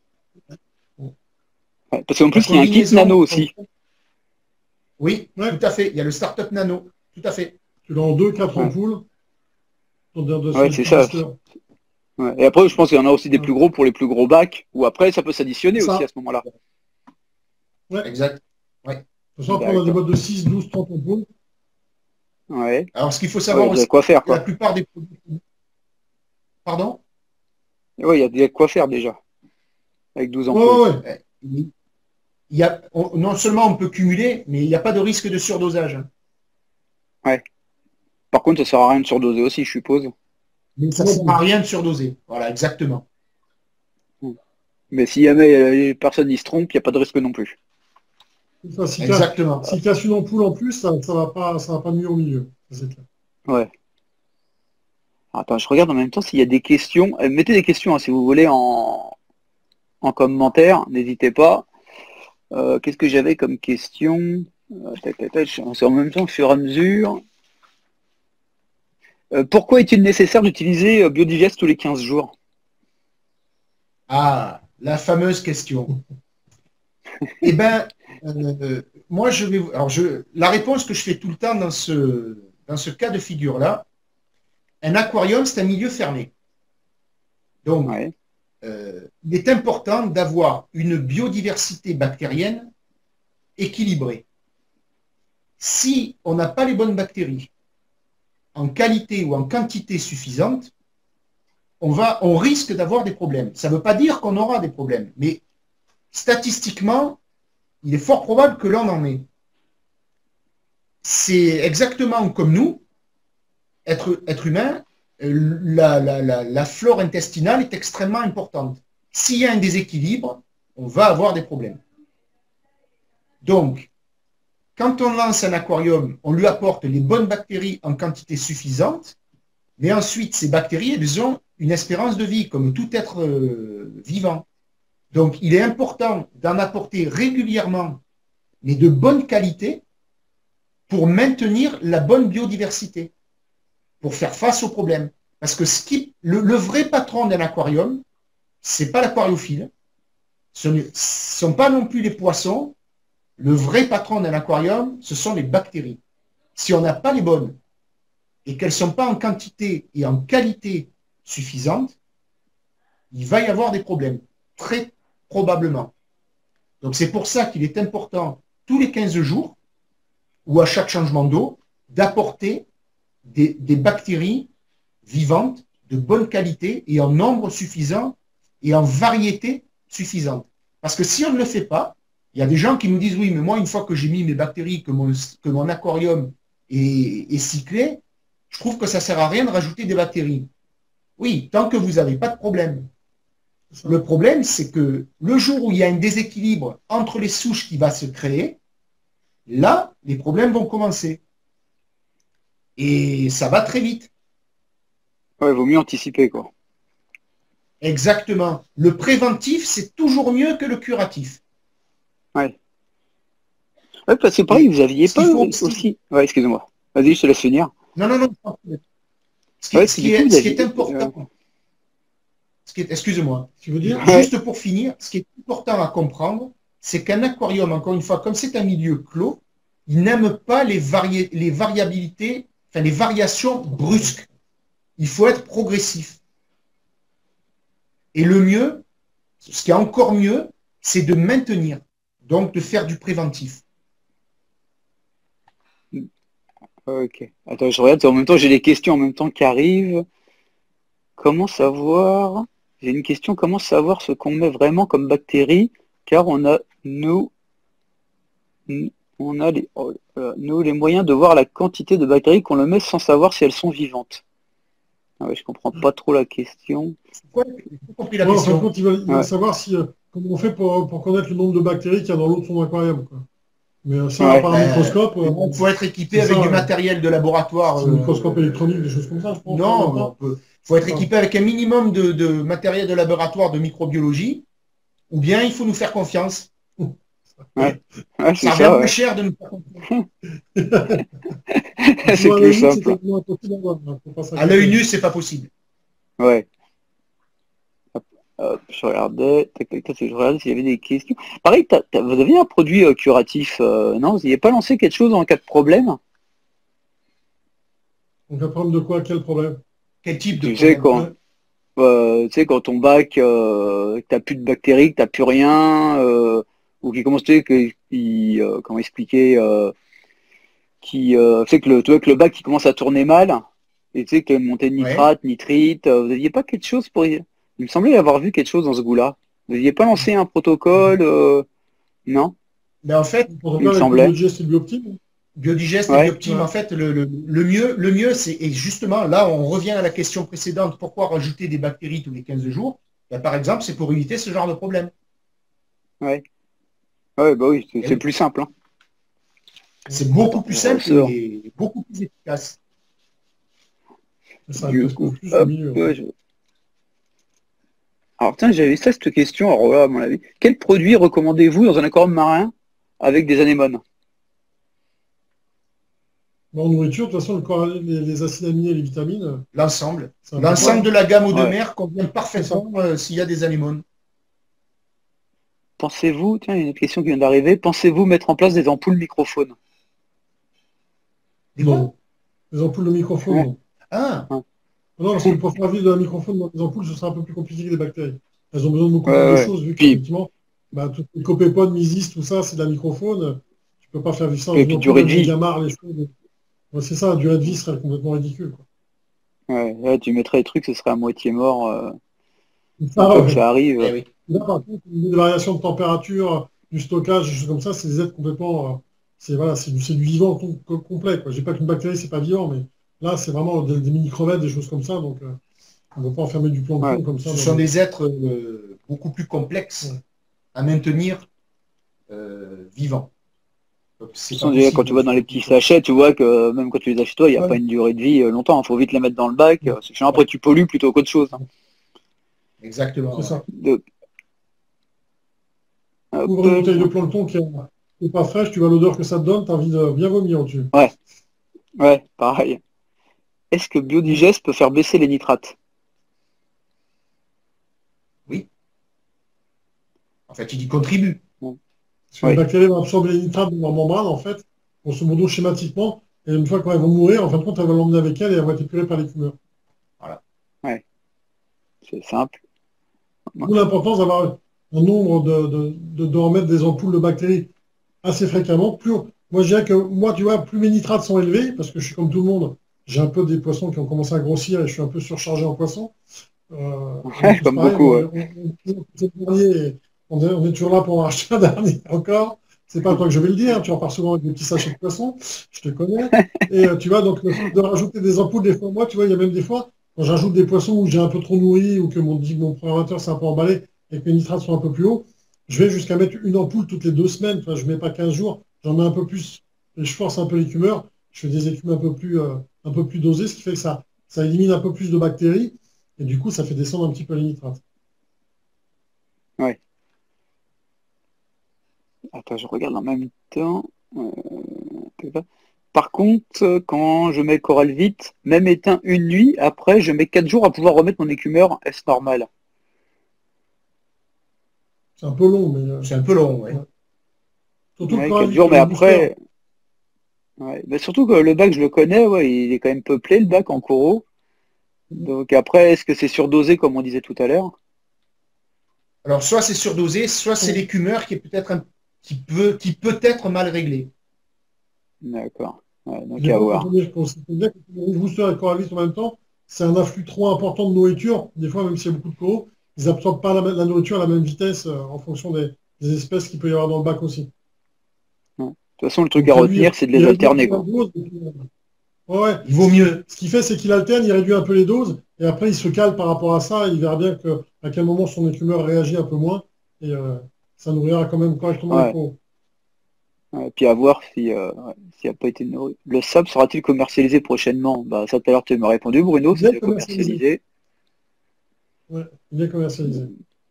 ouais, parce qu'en La plus il y a un kit combinaison nano aussi. fonctionne. Oui, tout Ouais. à fait. Il y a le Startup Nano. Tout à fait. Tu l'as en deux, quatre Ouais, ampoules. Dans de, de- sur ouais, des c'est petits ça. blasters. Ouais. Et après, je pense qu'il y en a aussi des Ouais. plus gros pour les plus gros bacs. Ou après, ça peut s'additionner C'est aussi à ça. ce moment-là. Ouais. De Exact. Ouais. toute façon, après, on a des D'accord. boîtes de six, douze, trente ampoules. Ouais. Alors, ce qu'il faut Ouais, il y savoir a déjà aussi, quoi faire, la quoi. plupart des produits. Pardon? Ouais, il y a déjà quoi faire déjà avec douze Ouais, ampoules. ouais, ouais. Euh, Il y a, on- non seulement on peut cumuler, mais il n'y a pas de risque de surdosage, hein. Ouais. Par contre, ça sert à rien de surdoser aussi, je suppose. Mais ça ne Non sert à plus. rien de surdoser. Voilà, exactement. Mais si jamais euh, les personnes y se trompent, il n'y a pas de risque non plus. C'est ça, si casse, Exactement. s'il casse une ampoule en plus, ça ne va pas, ça va pas nuire au milieu. Ça, c'est clair. Ouais. Attends, je regarde en même temps s'il y a des questions. Euh, mettez des questions hein, si vous voulez en, en commentaire, n'hésitez pas. Euh, qu'est-ce que j'avais comme question? Euh, tac, tac, tac, c'est en même temps au fur et à mesure. Euh, pourquoi est-il nécessaire d'utiliser euh, Biodigest tous les quinze jours? Ah, la fameuse question. Eh bien, euh, moi, je vais. Alors, je, la réponse que je fais tout le temps dans ce, dans ce cas de figure-là, un aquarium, c'est un milieu fermé. Donc, Ouais, euh, il est important d'avoir une biodiversité bactérienne équilibrée. Si on n'a pas les bonnes bactéries en qualité ou en quantité suffisante, on, va, on risque d'avoir des problèmes. Ça ne veut pas dire qu'on aura des problèmes, mais statistiquement, il est fort probable que l'on en ait. C'est exactement comme nous, être, être humain, la, la, la, la flore intestinale est extrêmement importante. S'il y a un déséquilibre, on va avoir des problèmes. Donc, quand on lance un aquarium, on lui apporte les bonnes bactéries en quantité suffisante, mais ensuite, ces bactéries, elles ont une espérance de vie, comme tout être euh, vivant. Donc, il est important d'en apporter régulièrement, mais de bonne qualité, pour maintenir la bonne biodiversité, pour faire face aux problèmes. Parce que ce qui, le, le vrai patron d'un aquarium, ce n'est pas l'aquariophile, ce ne sont pas non plus les poissons. Le vrai patron d'un aquarium, ce sont les bactéries. Si on n'a pas les bonnes et qu'elles ne sont pas en quantité et en qualité suffisante, il va y avoir des problèmes, très probablement. Donc c'est pour ça qu'il est important tous les quinze jours, ou à chaque changement d'eau, d'apporter des, des bactéries vivantes de bonne qualité et en nombre suffisant et en variété suffisante. Parce que si on ne le fait pas, il y a des gens qui nous disent oui, mais moi, une fois que j'ai mis mes bactéries, que mon, que mon aquarium est, est cyclé, je trouve que ça ne sert à rien de rajouter des bactéries. Oui, tant que vous n'avez pas de problème. Le problème, c'est que le jour où il y a un déséquilibre entre les souches qui va se créer, là, les problèmes vont commencer. Et ça va très vite. Ouais, il vaut mieux anticiper, quoi. Exactement. Le préventif, c'est toujours mieux que le curatif. Ouais. Ouais, parce que pareil, Et vous aviez ce qu'il pas faut aussi... aussi- Ouais, excusez-moi. Vas-y, je te laisse finir. Non, non, non. Ce qui, Ouais, ce c'est qui du coup, est, vous ce qui est aviez... important, ce qui est- excuse-moi, Tu veux dire? Ouais. juste pour finir, ce qui est important à comprendre, c'est qu'un aquarium, encore une fois, comme c'est un milieu clos, il n'aime pas les, vari- les variabilités, enfin les variations brusques. Il faut être progressif. Et le mieux, ce qui est encore mieux, c'est de maintenir, donc de faire du préventif. Ok. Attends, je regarde, en même temps, j'ai des questions en même temps qui arrivent. Comment savoir... J'ai une question, comment savoir ce qu'on met vraiment comme bactéries? Car on a, nous, on a les, oh, euh, nous, les moyens de voir la quantité de bactéries qu'on le met sans savoir si elles sont vivantes. Ah ouais, je comprends pas trop la question. Pourquoi j'ai pas compris la Ouais, en fin de question. compte, il va, il va Ouais. savoir si, euh, comment on fait pour, pour connaître le nombre de bactéries qu'il y a dans l'eau de son aquarium, quoi. Mais euh, ça, Ouais. par un Ben, microscope, euh, il faut être équipé c'est avec ça, du ouais. matériel de laboratoire. C'est un microscope euh, électronique, des choses comme ça, je pense. non, en même mais on temps. peut- il faut être Ah. équipé avec un minimum de, de matériel de laboratoire de microbiologie, ou bien il faut nous faire confiance. Ouais. Ouais, c'est Ça revient ça, moins ouais. cher de nous faire confiance. Tu C'est vois, à plus l'œil nu, c'est simple. quasiment impossible à voir, hein, faut pas À s'inquiéter. l'œil nu, c'est pas possible. Ouais. Hop, je regardais, tac, tac, tac, je regardais s'il y avait des questions. Pareil, t'as- t'as- vous aviez un produit euh, curatif, euh, non? Vous n'aviez pas lancé quelque chose en cas de problème? Donc, un problème de quoi? Quel problème? Quel type de Tu sais, problème? quand, Ouais. euh, tu sais, quand ton bac, euh, que t'as plus de bactéries, que t'as plus rien, euh, ou qui commence, tu sais, que, qui, euh, comment expliquer, euh, qui euh, fait que le, tu vois, que le bac qui commence à tourner mal, et tu sais, que montée de Ouais. nitrate, nitrite, euh, vous n'aviez pas quelque chose pour y... Il me semblait avoir vu quelque chose dans ce goût-là. Vous n'aviez pas lancé un protocole, euh, non? Mais en fait, En tout Il cas, me avec le semblait. biogest et le bioptime. Biodigest et Ouais. Bioptime, Ouais. en fait, le, le- le mieux, le mieux, c'est, et justement, là, on revient à la question précédente, pourquoi rajouter des bactéries tous les quinze jours? Ben, par exemple, c'est pour éviter ce genre de problème. Ouais. Ouais, bah oui, c'est Eh c'est oui. plus simple, hein. C'est beaucoup Attends, plus je simple ressors. et beaucoup plus efficace. Ça Du impose coup, plus le hop, milieu, en ouais, fait. je- alors tiens, j'avais ça cette question, alors là, à mon avis. Quel produit recommandez-vous dans un aquarium marin avec des anémones? Mais en nourriture, de toute façon, le corps- les, les acides aminés et les vitamines, euh, L'ensemble. c'est un peu L'ensemble de pareil. la gamme eau de Ouais. mer convient C'est ça. parfaitement euh, s'il y a des anémones. Pensez-vous, tiens, il y a une autre question qui vient d'arriver, pensez-vous mettre en place des ampoules microphones? Des quoi? Non. Les ampoules de microphone, Ouais. non. Ah, Ouais, Non, parce que pour faire vivre de la microphone dans les ampoules, ce sera un peu plus compliqué que les bactéries. Elles ont besoin de beaucoup plus ouais, de ouais. choses, vu Puis, qu'effectivement, bah, tout les copépodes, mysis, tout ça, c'est de la microfaune. Tu peux pas faire vivre ça dans et une puis ampoule, durée de même les vie. gamarres, les choses. Ouais, c'est ça, la durée de vie serait complètement ridicule, quoi. Ouais, là, tu mettrais les trucs, ce serait à moitié mort, euh, le Ah temps que ouais. ça eh arrive. oui. Là, par contre, des variations de température, du stockage, des choses comme ça, c'est des êtres complètement. euh, c'est voilà, c'est du, c'est du vivant com- com- complet, quoi. Je dis pas qu'une bactérie, c'est pas vivant, mais là, c'est vraiment des, des mini-crevettes, des choses comme ça. Donc, euh, on ne va pas enfermer du Ouais. plancton comme ça Ce dans sont des. des êtres euh, beaucoup plus complexes Ouais. à maintenir euh, vivants. Donc, De c'est toute pas façon, déjà, quand possible tu de vois dans faire les tout petits ça. sachets, tu vois que même quand tu les achètes toi, il n'y a pas Ouais. une durée de vie euh, longtemps. Il faut vite les mettre dans le bac. euh, c'est chiant. Après, tu pollues plutôt qu'autre chose, hein. Exactement, C'est ouais. ça. Donc, hop, Ouvre une bouteille de euh, plancton qui n'est pas fraîche, tu vois l'odeur que ça te donne, tu as envie de bien vomir au-dessus. ouais, ouais, pareil. Est-ce que Mm. Biodigest peut faire baisser les nitrates? Oui. En fait, il y contribue. Bon. Parce que les Oui, bactéries vont absorber les nitrates dans leur membrane, en fait, grosso modo schématiquement, et une fois qu'elles vont mourir, en fin de compte, elles vont l'emmener avec elles et elles vont être épurées par les tumeurs. Voilà. ouais, c'est simple. D'où l'importance d'avoir un nombre de, de, de, de remettre des ampoules de bactéries assez fréquemment. Plus, moi, je dirais que moi, tu vois, plus mes nitrates sont élevés, parce que je suis comme tout le monde, j'ai un peu des poissons qui ont commencé à grossir et je suis un peu surchargé en poissons. Euh, on est Ouais, tous comme pareils. beaucoup, Bon, ouais. on, on- on- on est, on est toujours là pour en acheter un dernier encore. C'est pas à toi que je vais le dire, hein, tu repars souvent avec des petits sachets de poissons, je te connais. Et euh, tu vois, donc le fait de rajouter des ampoules, des fois, moi, tu vois, il y a même des fois, quand j'ajoute des poissons où j'ai un peu trop nourri ou que mon, dit que mon programmateur s'est un peu emballé et que mes nitrates sont un peu plus hauts, je vais jusqu'à mettre une ampoule toutes les deux semaines. Enfin, je ne mets pas quinze jours, j'en mets un peu plus et je force un peu l'écumeur. Je fais des écumes un peu plus, euh, un peu plus dosées, ce qui fait que ça, ça élimine un peu plus de bactéries et du coup, ça fait descendre un petit peu les nitrates. Ouais. Attends, je regarde en même temps. Euh, Par contre, quand je mets Coral vite, même éteint une nuit, après, je mets quatre jours à pouvoir remettre mon écumeur. Est-ce normal? C'est un peu long, mais euh, C'est un peu long, ouais. ouais. Surtout le Ouais, Coral quatre vite, jours, mais le booster. après, ouais. Mais surtout que le bac, je le connais, ouais, il est quand même peuplé, le bac en coraux. Donc après, est-ce que c'est surdosé, comme on disait tout à l'heure? Alors, soit c'est surdosé, soit c'est Ouais. l'écumeur qui est peut-être un- qui peut, qui peut être mal réglé. D'accord. Ouais, donc Des à fois, quand on voir. est, quand c'est bien, quand on est booster et le Coral vite en même temps, c'est un afflux trop important de nourriture. Des fois, même s'il y a beaucoup de coraux, ils n'absorbent pas la, la nourriture à la même vitesse euh, en fonction des, des espèces qu'il peut y avoir dans le bac aussi. Ouais. De toute façon, le truc Donc à euh, lui, retenir, c'est de il les réduit un peu alterner, la quoi. dose. Et puis, euh, ouais, ouais. Il vaut Ce qui, mieux. ce qu'il fait, c'est qu'il alterne, il réduit un peu les doses, et après il se cale par rapport à ça, et il verra bien que, à quel moment son écumeur réagit un peu moins, et euh, ça nourrira quand même correctement les Ouais. coraux. Ouais, puis à voir si, euh, ouais, s'il n'a pas été nourri. Le sable sera-t-il commercialisé prochainement? Bah ça tout à l'heure tu m'as répondu, Bruno, c'est Bien déjà commercialisé. commercialisé. Ouais, bien commercialisé.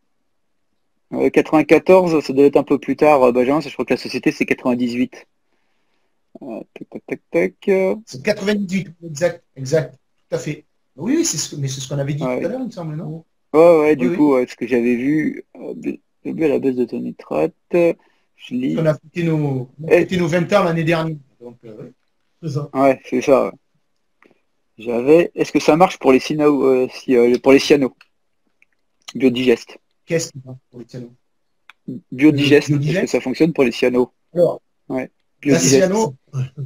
Euh, quatre-vingt-quatorze, ça doit être un peu plus tard, euh, Benjamin, je crois que la société c'est quatre-vingt-dix-huit. Euh, tac, tac, tac, tac. euh, C'est quatre-vingt-dix-huit, exact, exact, tout à fait. Oui, oui, c'est ce que, mais c'est ce qu'on avait dit tout à Ouais. l'heure, il me semble, non? Ouais, ouais, Oui, du coup, oui. ouais, ce que j'avais vu, euh, bu- bu à la baisse de ton nitrate, je Parce qu'on lis. a fêté nos, on a Eh, fêté nos vingt ans l'année dernière. Donc, euh, oui. C'est ça. ouais, c'est ça. Ouais. J'avais. Est-ce que ça marche pour les cyano, euh, si, euh, pour les cyanos? Biodigeste. Qu'est-ce qu'il y a pour les cyanaux? Le Biodigeste, est-ce que biodigène? ça fonctionne pour les cyanos? Alors, Ouais. la Biodigeste. cyano,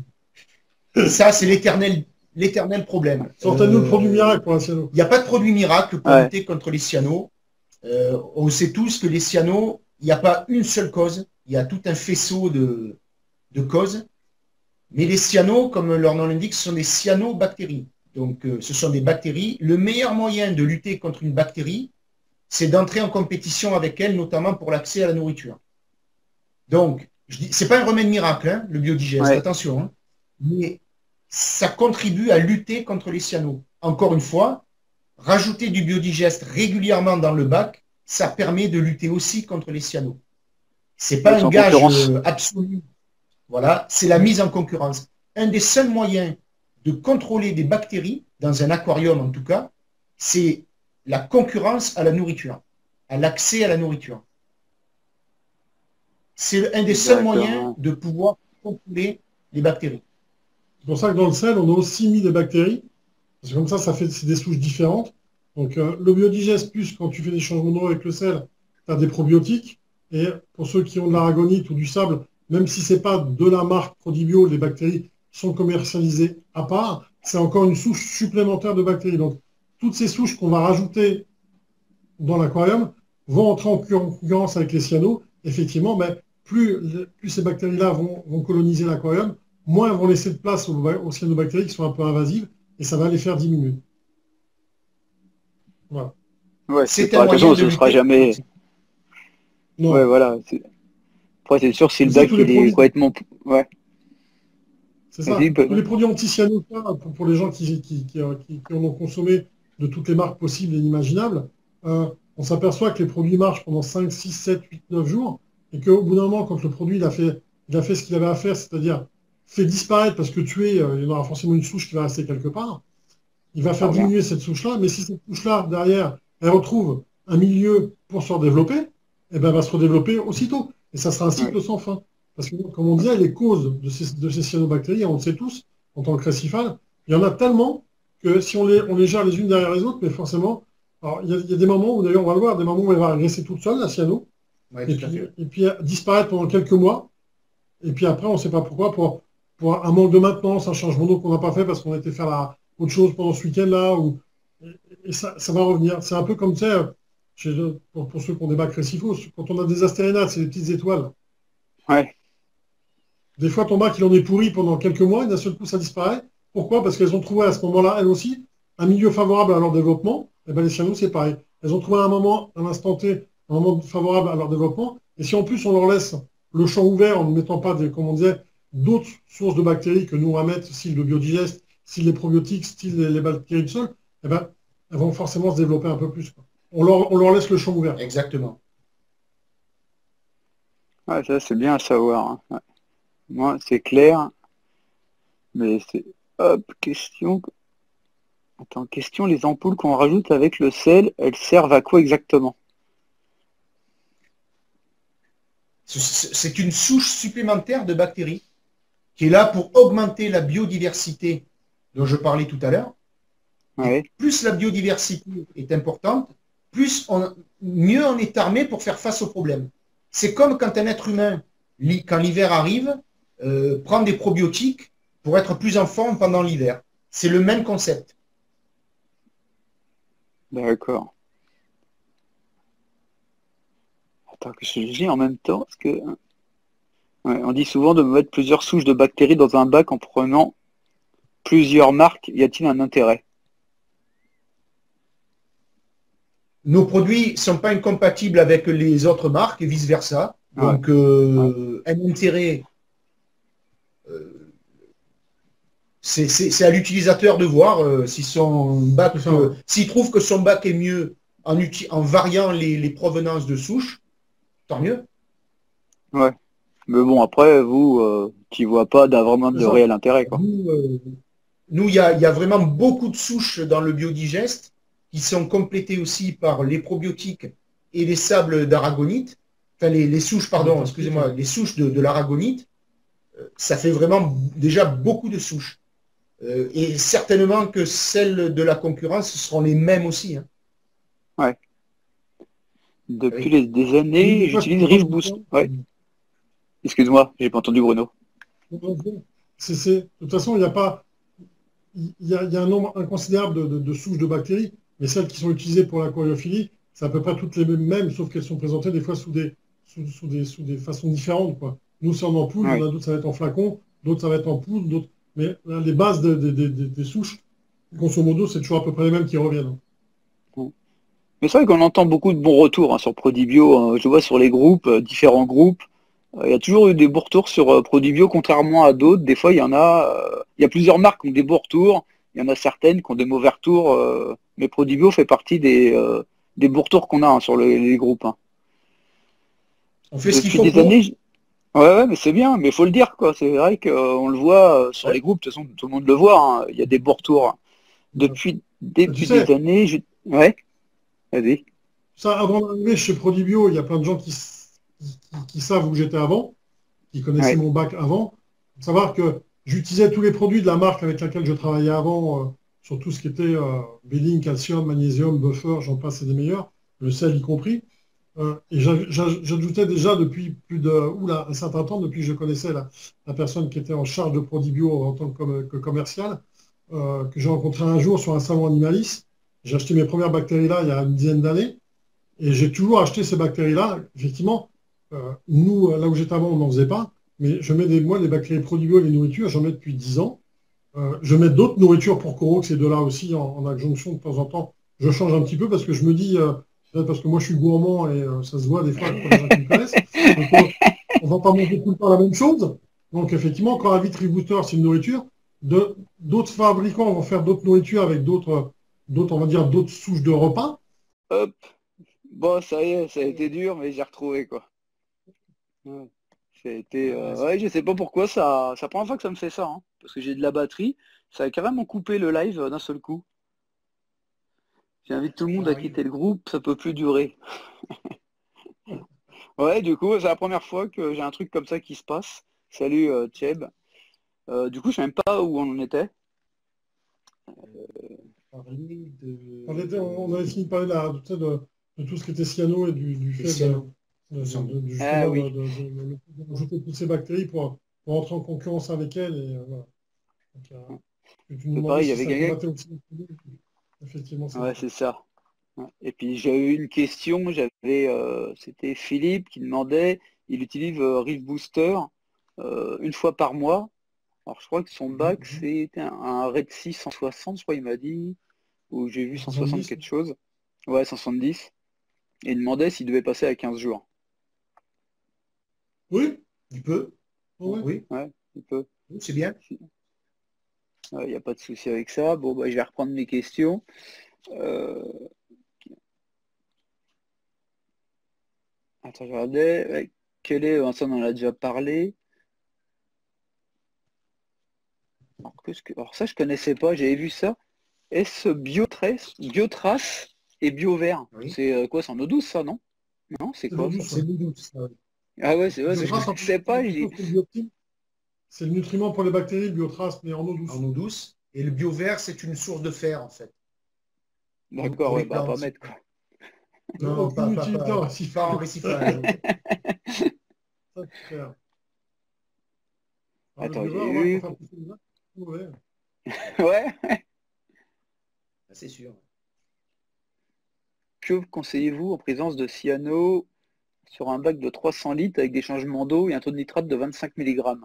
ça, c'est l'éternel, l'éternel problème. Sortez-nous le produit Euh, miracle pour un cyano. Il n'y a pas de produit miracle pour Ouais. lutter contre les cyanos. Euh, on sait tous que les cyanos, il n'y a pas une seule cause, il y a tout un faisceau de, de causes. Mais les cyanos, comme leur nom l'indique, ce sont des cyanobactéries. Donc, euh, ce sont des bactéries. Le meilleur moyen de lutter contre une bactérie, c'est d'entrer en compétition avec elle, notamment pour l'accès à la nourriture. Donc, je dis, c'est pas un remède miracle, hein, le biodigeste, Ouais. attention, hein, mais ça contribue à lutter contre les cyanos. Encore une fois, rajouter du biodigeste régulièrement dans le bac, ça permet de lutter aussi contre les cyanos. C'est pas Ouais, un c'est en gage concurrence. euh, absolu. Voilà, c'est la mise en concurrence. Un des seuls moyens de contrôler des bactéries, dans un aquarium en tout cas, c'est la concurrence à la nourriture, à l'accès à la nourriture. C'est un des seuls moyens D'accord. de pouvoir contrôler les bactéries. C'est pour ça que dans le sel, on a aussi mis des bactéries, parce que comme ça, ça fait c'est des souches différentes. Donc euh, le biodigeste, plus quand tu fais des changements d'eau avec le sel, tu as des probiotiques. Et pour ceux qui ont de l'aragonite ou du sable, même si ce n'est pas de la marque Prodibio, les bactéries sont commercialisées à part, c'est encore une souche supplémentaire de bactéries. Donc toutes ces souches qu'on va rajouter dans l'aquarium vont entrer en concurrence avec les cyanos. Effectivement, mais plus, plus ces bactéries-là vont, vont coloniser l'aquarium, moins elles vont laisser de place aux, aux cyanobactéries qui sont un peu invasives, et ça va les faire diminuer. Voilà. Ouais, c'est C'est un pas. De toute moyen façon, de ce sera lutter contre jamais. les- Ouais, Non. voilà. c'est- Après, c'est sûr si Tu le sais, tous bac les il est produits, complètement. Ouais. c'est Vas-y, ça, peut- tous les produits anti-cyano, pour, pour les gens qui, qui, qui, qui- qui en ont consommé de toutes les marques possibles et inimaginables, euh, on s'aperçoit que les produits marchent pendant cinq, six, sept, huit, neuf jours, et qu'au bout d'un moment, quand le produit il a fait, il a fait ce qu'il avait à faire, c'est-à-dire fait disparaître, parce que tuer, euh, il y en aura forcément une souche qui va rester quelque part, il va ça faire revient. diminuer cette souche-là, mais si cette souche-là, derrière, elle retrouve un milieu pour se redévelopper, eh ben, elle va se redévelopper aussitôt. Et ça sera un Ouais. cycle sans fin. Parce que, comme on disait, les causes de ces, de ces cyanobactéries, on le sait tous, en tant que récifal, il y en a tellement que si on les, on les gère les unes derrière les autres, mais forcément, alors, il y a, il y a des moments où, d'ailleurs, on va le voir, des moments où elle va régresser toute seule, la cyano, Ouais, et tout à puis, fait. et puis disparaître pendant quelques mois, Et puis après, on ne sait pas pourquoi, pour, pour un manque de maintenance, un changement d'eau qu'on n'a pas fait parce qu'on était faire la, autre chose pendant ce week-end-là, ou, et, et ça, ça va revenir. C'est un peu comme, tu sais, chez, pour, pour ceux qui ont des bacs récifaux, quand on a des astérénades, c'est des petites étoiles. Ouais, Des fois, ton bac, il en est pourri pendant quelques mois, et d'un seul coup, ça disparaît. Pourquoi? Parce qu'elles ont trouvé à ce moment-là, elles aussi, un milieu favorable à leur développement. Et ben, les cyanots, c'est pareil. Elles ont trouvé à un moment, un instant T, un moment favorable à leur développement. Et si en plus, on leur laisse le champ ouvert en ne mettant pas, des, comme on disait, d'autres sources de bactéries que nous, on va mettre, style le biodigeste, style les probiotiques, style les, les bactéries du sol, eh ben, elles vont forcément se développer un peu plus, quoi. On leur, on leur laisse le champ ouvert. Exactement. ouais, ça c'est bien à savoir, hein. Ouais. Moi, c'est clair, mais c'est... Hop, question... Attends, question, les ampoules qu'on rajoute avec le sel, elles servent à quoi exactement? C'est une souche supplémentaire de bactéries qui est là pour augmenter la biodiversité dont je parlais tout à l'heure. Et Ouais, plus la biodiversité est importante, plus on, mieux on est armé pour faire face aux problèmes. C'est comme quand un être humain, quand l'hiver arrive, euh, prend des probiotiques pour être plus en forme pendant l'hiver. C'est le même concept. d'accord. Attends, que je lis en même temps, parce que... Ouais, on dit souvent de mettre plusieurs souches de bactéries dans un bac en prenant plusieurs marques. Y a-t-il un intérêt? Nos produits ne sont pas incompatibles avec les autres marques et vice-versa. Ouais, Donc, ouais, euh, un intérêt, euh, c'est à l'utilisateur de voir euh, si son bac, C'est ça, ouais. euh, s'il trouve que son bac est mieux en, en variant les, les, provenances de souches, tant mieux. ouais. Mais bon, après, vous, euh, qui voit pas d'un vraiment C'est de ça. réel intérêt, quoi. Nous, euh, nous, il y a, y a vraiment beaucoup de souches dans le biodigeste qui sont complétées aussi par les probiotiques et les sables d'aragonite. Enfin, les, les souches, pardon, excusez-moi, les souches de, de l'aragonite. Ça fait vraiment déjà beaucoup de souches. Euh, et certainement que celles de la concurrence seront les mêmes aussi, hein. Ouais. Depuis Oui. les, des Oui, années, des fois, j'utilise c'est pas Rive du Boost. tout. Ouais. Excuse-moi, j'ai pas entendu Bruno. C'est, c'est- de toute façon, il n'y a pas, il y a, il y a un nombre inconsidérable de, de- de souches de bactéries, mais celles qui sont utilisées pour la choréophilie, c'est à peu près toutes les mêmes, sauf qu'elles sont présentées des fois sous des, sous, sous des, sous des façons différentes, quoi. Nous, c'est en ampoule, il y en Ouais. a d'autres, ça va être en flacon, d'autres, ça va être en poudre, d'autres. Mais là, les bases de- de- de- de- des souches, grosso modo, c'est toujours à peu près les mêmes qui reviennent. Mais c'est vrai qu'on entend beaucoup de bons retours, hein, sur Prodibio, hein. Je vois sur les groupes, euh, différents groupes. Euh, Il y a toujours eu des bons retours sur euh, Prodibio, contrairement à d'autres. Des fois, il y en a, euh, il y a plusieurs marques qui ont des bons retours. Il y en a certaines qui ont des mauvais retours. Euh, mais Prodibio fait partie des, euh, des bons retours qu'on a, hein, sur le- les groupes, hein. On fait ce qu'il Depuis faut des pour. années, je- ouais, ouais, mais c'est bien, mais il faut le dire, quoi. C'est vrai qu'on le voit euh, sur Ouais, les groupes, de toute façon, tout le monde le voit, hein. Il y a des bons retours. Depuis, Tu depuis des sais, années, je... ouais, vas-y. ça, avant d'arriver chez Prodibio, il y a plein de gens qui, s- qui- qui savent où j'étais avant, qui connaissaient Ouais, mon bac avant. Il faut savoir que j'utilisais tous les produits de la marque avec laquelle je travaillais avant, euh, sur tout ce qui était euh, Béling, calcium, magnésium, buffer, j'en passe, c'est des meilleurs, le sel y compris. Euh, et j'a- j'a- j'ajoutais déjà depuis plus de, oula, un certain temps, depuis que je connaissais la, la personne qui était en charge de Prodibio en tant que, com- que commercial, euh, que j'ai rencontré un jour sur un salon Animalis. J'ai acheté mes premières bactéries là il y a une dizaine d'années. Et j'ai toujours acheté ces bactéries-là. Effectivement, euh, nous, là où j'étais avant, on n'en faisait pas. Mais je mets des, moi, les bactéries Prodibio et les nourritures, j'en mets depuis dix ans. Euh, je mets d'autres nourritures pour Corox et de là aussi en, en adjonction de temps en temps. Je change un petit peu parce que je me dis, euh, peut-être parce que moi je suis gourmand et euh, ça se voit des fois pour les gens qui me connaissent. Donc on ne va pas manger tout le temps la même chose. Donc effectivement, quand la Vitri Booster, c'est une nourriture, de- d'autres fabricants vont faire d'autres nourritures avec d'autres, d'autres, on va dire, d'autres souches de repas. Hop. Bon, ça y est, ça a été dur, mais j'ai retrouvé, quoi. Ouais. Ça a été, Ah, euh, ouais, je sais pas pourquoi, ça, c'est la première fois que ça me fait ça, hein, parce que j'ai de la batterie. Ça a carrément coupé le live euh, d'un seul coup. J'invite tout le monde ça à arrive. quitter le groupe, ça peut plus durer. Ouais, du coup, c'est la première fois que j'ai un truc comme ça qui se passe. Salut, euh, Tcheb. Euh, du coup, je sais même pas où on en était. Parler On, était- de... on avait fini de parler de, la- tu sais, de- de tout ce qui était cyano et du, du des fait de, cyano. de- de- de- Ah justement, de, oui, de, de- de rajouter toutes ces bactéries pour, pour entrer en concurrence avec elles. Et, euh, voilà. Donc, euh, et tu nous c'est demandais pareil, il y si avait ça quelqu'un. combattait aussi les produits. Effectivement, c'est le Ouais, cas. c'est ça. Ouais. Et puis j'avais eu une question, j'avais, euh, c'était Philippe qui demandait, il utilise euh, Reef Booster euh, une fois par mois. Alors je crois que son Mhm, bac mhm. c'était un, un Red six cent soixante, je crois il m'a dit, ou j'ai vu cent soixante soixante-dix. quelque chose. Ouais, cent soixante-dix. Et il demandait s'il devait passer à quinze jours. Oui, Tu peux. oui, oui. Oui, Ouais, il peut. oui, c'est bien. Il n'y a pas de souci avec ça. Bon, bah, je vais reprendre mes questions. Euh, Attends, je regardais. Ouais, quel est, euh, ça on en a déjà parlé. Alors, qu'est-ce que- alors ça, je connaissais pas, j'avais vu ça. Est-ce Biotrace, Biotrace et Biovert? Oui. C'est euh, quoi, c'est en eau douce, ça, non? Non, c'est C'est l'eau quoi ça? douce. C'est Ouais. doudou, ça. Ah ouais, c'est vrai, ça, je Biotrace, en fait, connaissais c'est pas. quelque J'ai... chose que le biotine. C'est le nutriment pour les bactéries, le biotrace, mais en eau En douce. eau douce. Et le biovert, c'est une source de fer, en fait, pour, D'accord, pour ouais, les bah, pas plantes. mettre quoi. Euh, Non, pas, aucune pas, utilité pas, en pas en récifage. récifage. Ça, c'est clair. Alors, le Attends, j'ai biovin, ouais, pour eu. faire pousser les arbres, c'est mauvais. Ouais. Ah, c'est sûr. Que conseillez-vous en présence de cyano sur un bac de trois cents litres avec des changements d'eau et un taux de nitrate de vingt-cinq milligrammes?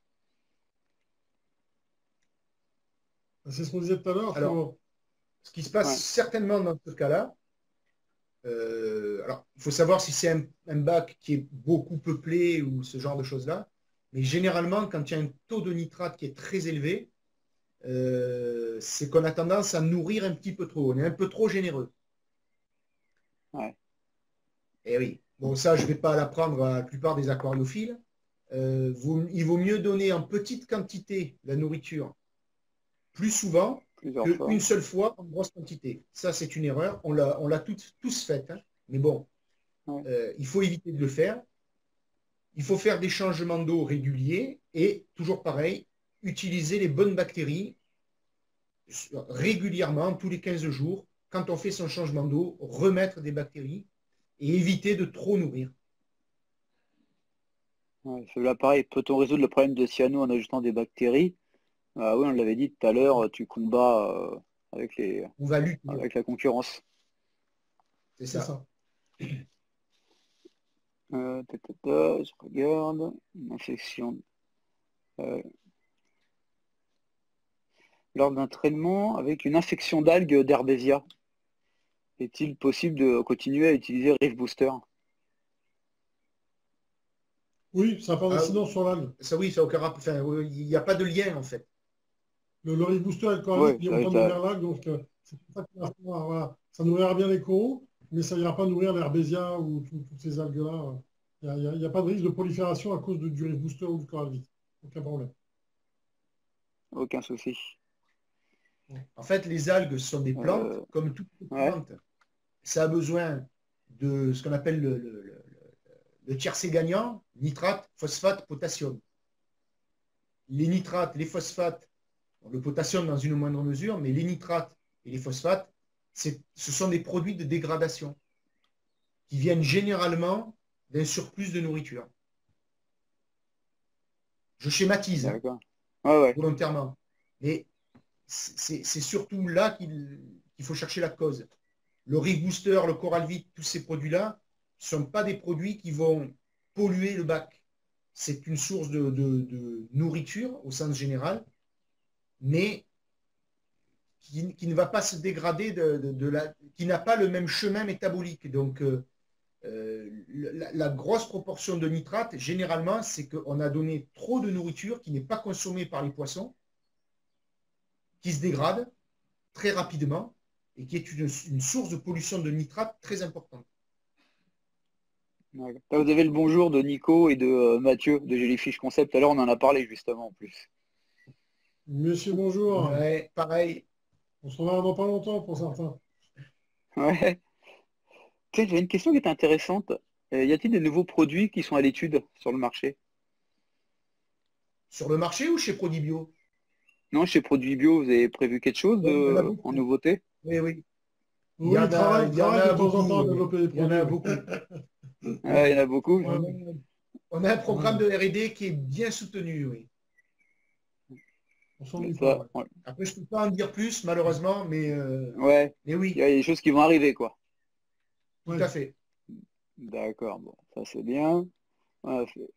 C'est ce qu'on disait tout à l'heure. Alors, Faut... ce qui se passe Ouais, certainement dans ce cas-là, euh, alors, il faut savoir si c'est un, un bac qui est beaucoup peuplé ou ce genre de choses-là. Mais généralement, quand il y a un taux de nitrate qui est très élevé, euh, c'est qu'on a tendance à nourrir un petit peu trop. On est un peu trop généreux. ouais, Eh oui. Bon, ça, je ne vais pas l'apprendre à la plupart des aquariophiles. Euh, vaut- il vaut mieux donner en petite quantité la nourriture plus souvent plusieurs qu'une fois. seule fois en grosse quantité. Ça, c'est une erreur. On l'a, on l'a toutes- tous faite, hein. Mais bon, Ouais, euh, il faut éviter de le faire. Il faut faire des changements d'eau réguliers et, toujours pareil, utiliser les bonnes bactéries régulièrement, tous les quinze jours. Quand on fait son changement d'eau, remettre des bactéries et éviter de trop nourrir. ouais. Là, pareil, peut-on résoudre le problème de cyano en ajoutant des bactéries? Ah oui, on l'avait dit tout à l'heure, tu combats euh, avec les, On va lutter. avec la concurrence. C'est C'est ça. ça. Euh, ta, ta, ta, je regarde. Une infection. euh, Lors d'un traitement avec une infection d'algues d'Herbesia, est-il possible de continuer à utiliser Reef Booster? Oui, ça n'a pas Ah, d'incidence sur l'algue. ça oui, ça n'a aucun rapport. Enfin, oui, il n'y a pas de lien en fait. Le Lori Booster et le Oui, corallite n'iront ça, pas ça- nourrir l'algue, donc euh, c'est pour ça que la- voilà, ça nourrira bien les coraux, mais ça n'ira pas nourrir l'herbésia ou tout- toutes ces algues-là. Il n'y a, il y a- il y a pas de risque de prolifération à cause de, du Reef Booster ou du corallite. Aucun problème. aucun souci. En fait, les algues sont des plantes Euh, comme toutes les ouais, plantes. Ça a besoin de ce qu'on appelle le, le, le, le tiercé gagnant, nitrate, phosphate, potassium. Les nitrates, les phosphates, le potassium dans une moindre mesure, mais les nitrates et les phosphates, c'est, ce sont des produits de dégradation qui viennent généralement d'un surplus de nourriture. Je schématise, hein, d'accord. Ouais, ouais, volontairement. Mais c'est c'est surtout là qu'il qu'il faut chercher la cause. Le Reef Booster, le Coral Vite, tous ces produits-là ne sont pas des produits qui vont polluer le bac. C'est une source de, de- de nourriture au sens général, mais qui, qui ne va pas se dégrader, de, de- de la, qui n'a pas le même chemin métabolique. Donc, euh, euh, la, la grosse proportion de nitrate, généralement, c'est qu'on a donné trop de nourriture qui n'est pas consommée par les poissons, qui se dégrade très rapidement et qui est une, une source de pollution de nitrate très importante. ouais. Là, vous avez le bonjour de Nico et de euh, Mathieu de Jellyfish Concept. Alors, on en a parlé justement en plus. Monsieur, bonjour. Ouais, pareil. On se reverra dans pas longtemps pour certains. Ouais. Tu sais, j'avais une question qui était intéressante. Euh, y a-t-il des nouveaux produits qui sont à l'étude sur le marché? Sur le marché ou chez Prodibio? Non, chez Produits Bio, vous avez prévu quelque chose Oui, il y en a de en beaucoup. nouveauté? Oui, oui. Il y Oui, il en a, travaille, il y en travaille de a temps en temps beaucoup. à Oui. développer des Il y en produits. a Oui. beaucoup. Ah, il y en a beaucoup. Ouais, On a, on a un programme ouais, de R et D qui est bien soutenu, oui. on Mais s'ennuie pas, ça, ouais. ouais. Après, je ne peux pas en dire plus, malheureusement, mais, euh, Ouais. mais Il y oui, a des choses qui vont arriver, quoi. tout à Ouais. fait. D'accord, bon, ça c'est bien. Ouais, c'est-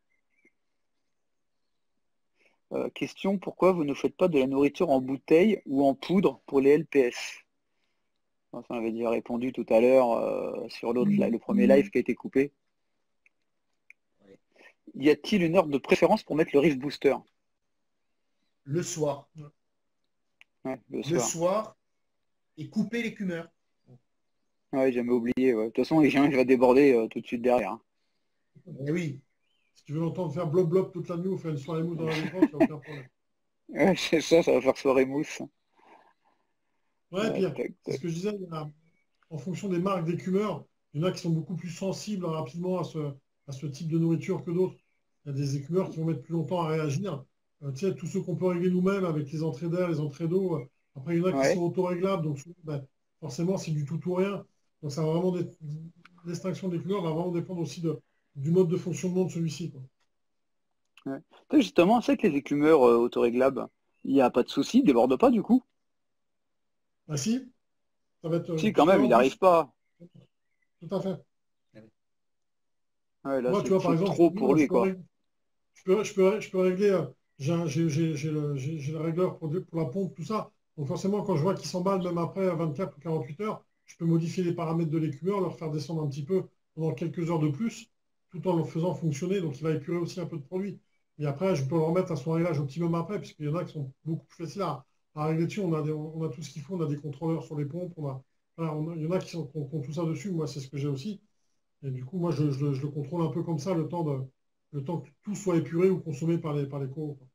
euh, question, pourquoi vous ne faites pas de la nourriture en bouteille ou en poudre pour les L P S? Ça, on avait déjà répondu tout à l'heure euh, sur l'autre, là, le premier live qui a été coupé. Ouais. Y a-t-il une heure de préférence pour mettre le Rift Booster? Le soir. Ouais, le Le soir. soir et couper l'écumeur. Ouais, jamais oublié. Ouais. De toute façon, les gens, il va déborder euh, tout de suite derrière. Hein. Eh oui, Si tu veux l'entendre faire blob blob toute la nuit ou faire une soirée mousse dans la défense, il n'y a aucun problème. Ouais, c'est ça, ça va faire soirée mousse. Ouais, et Ouais, puis tac, c'est ce tac. que je disais, il y a- en fonction des marques d'écumeurs, il y en a qui sont beaucoup plus sensibles rapidement à ce, à ce type de nourriture que d'autres. Il y a des écumeurs qui vont mettre plus longtemps à réagir. Euh, tu sais, tous ceux qu'on peut régler nous-mêmes avec les entrées d'air, les entrées d'eau. euh, Après, il y en a qui sont Ouais. autoréglables, donc ben, forcément, c'est du tout ou rien. Donc, ça va vraiment dé- l'extinction d'écumeurs va vraiment dépendre aussi de, du mode de fonctionnement de celui-ci, quoi. Ouais. Putain, justement, c'est que les écumeurs euh, autoréglables, il n'y a pas de souci, ils débordent pas du coup. Ah si, ça va être euh, Si, quand parce que même, il en n'arrive plus, pas. tout à fait. Ouais, là, Moi, tu c'est vois, par c'est exemple, je te trop dis, pour euh, je lui, peux, quoi. rég- je peux, je peux, je peux régler, euh, j'ai un- j'ai- j'ai- j'ai le, j'ai- j'ai le régleur pour, pour la pompe, tout ça. Donc forcément, quand je vois qu'il s'emballe, même après vingt-quatre ou quarante-huit heures, je peux modifier les paramètres de l'écumeur, leur faire descendre un petit peu pendant quelques heures de plus, tout en le faisant fonctionner. Donc il va épurer aussi un peu de produit. Et après, je peux le remettre à son réglage optimum après, puisqu'il y en a qui sont beaucoup plus faciles à, à régler dessus. On a, des- on a tout ce qu'il faut, on a des contrôleurs sur les pompes, on a, voilà, on a- il y en a qui, sont, qui ont, qui ont tout ça dessus. Moi, c'est ce que j'ai aussi. Et du coup, moi, je, je le je le contrôle un peu comme ça, le temps de, le temps que tout soit épuré ou consommé par les, par les coraux, quoi.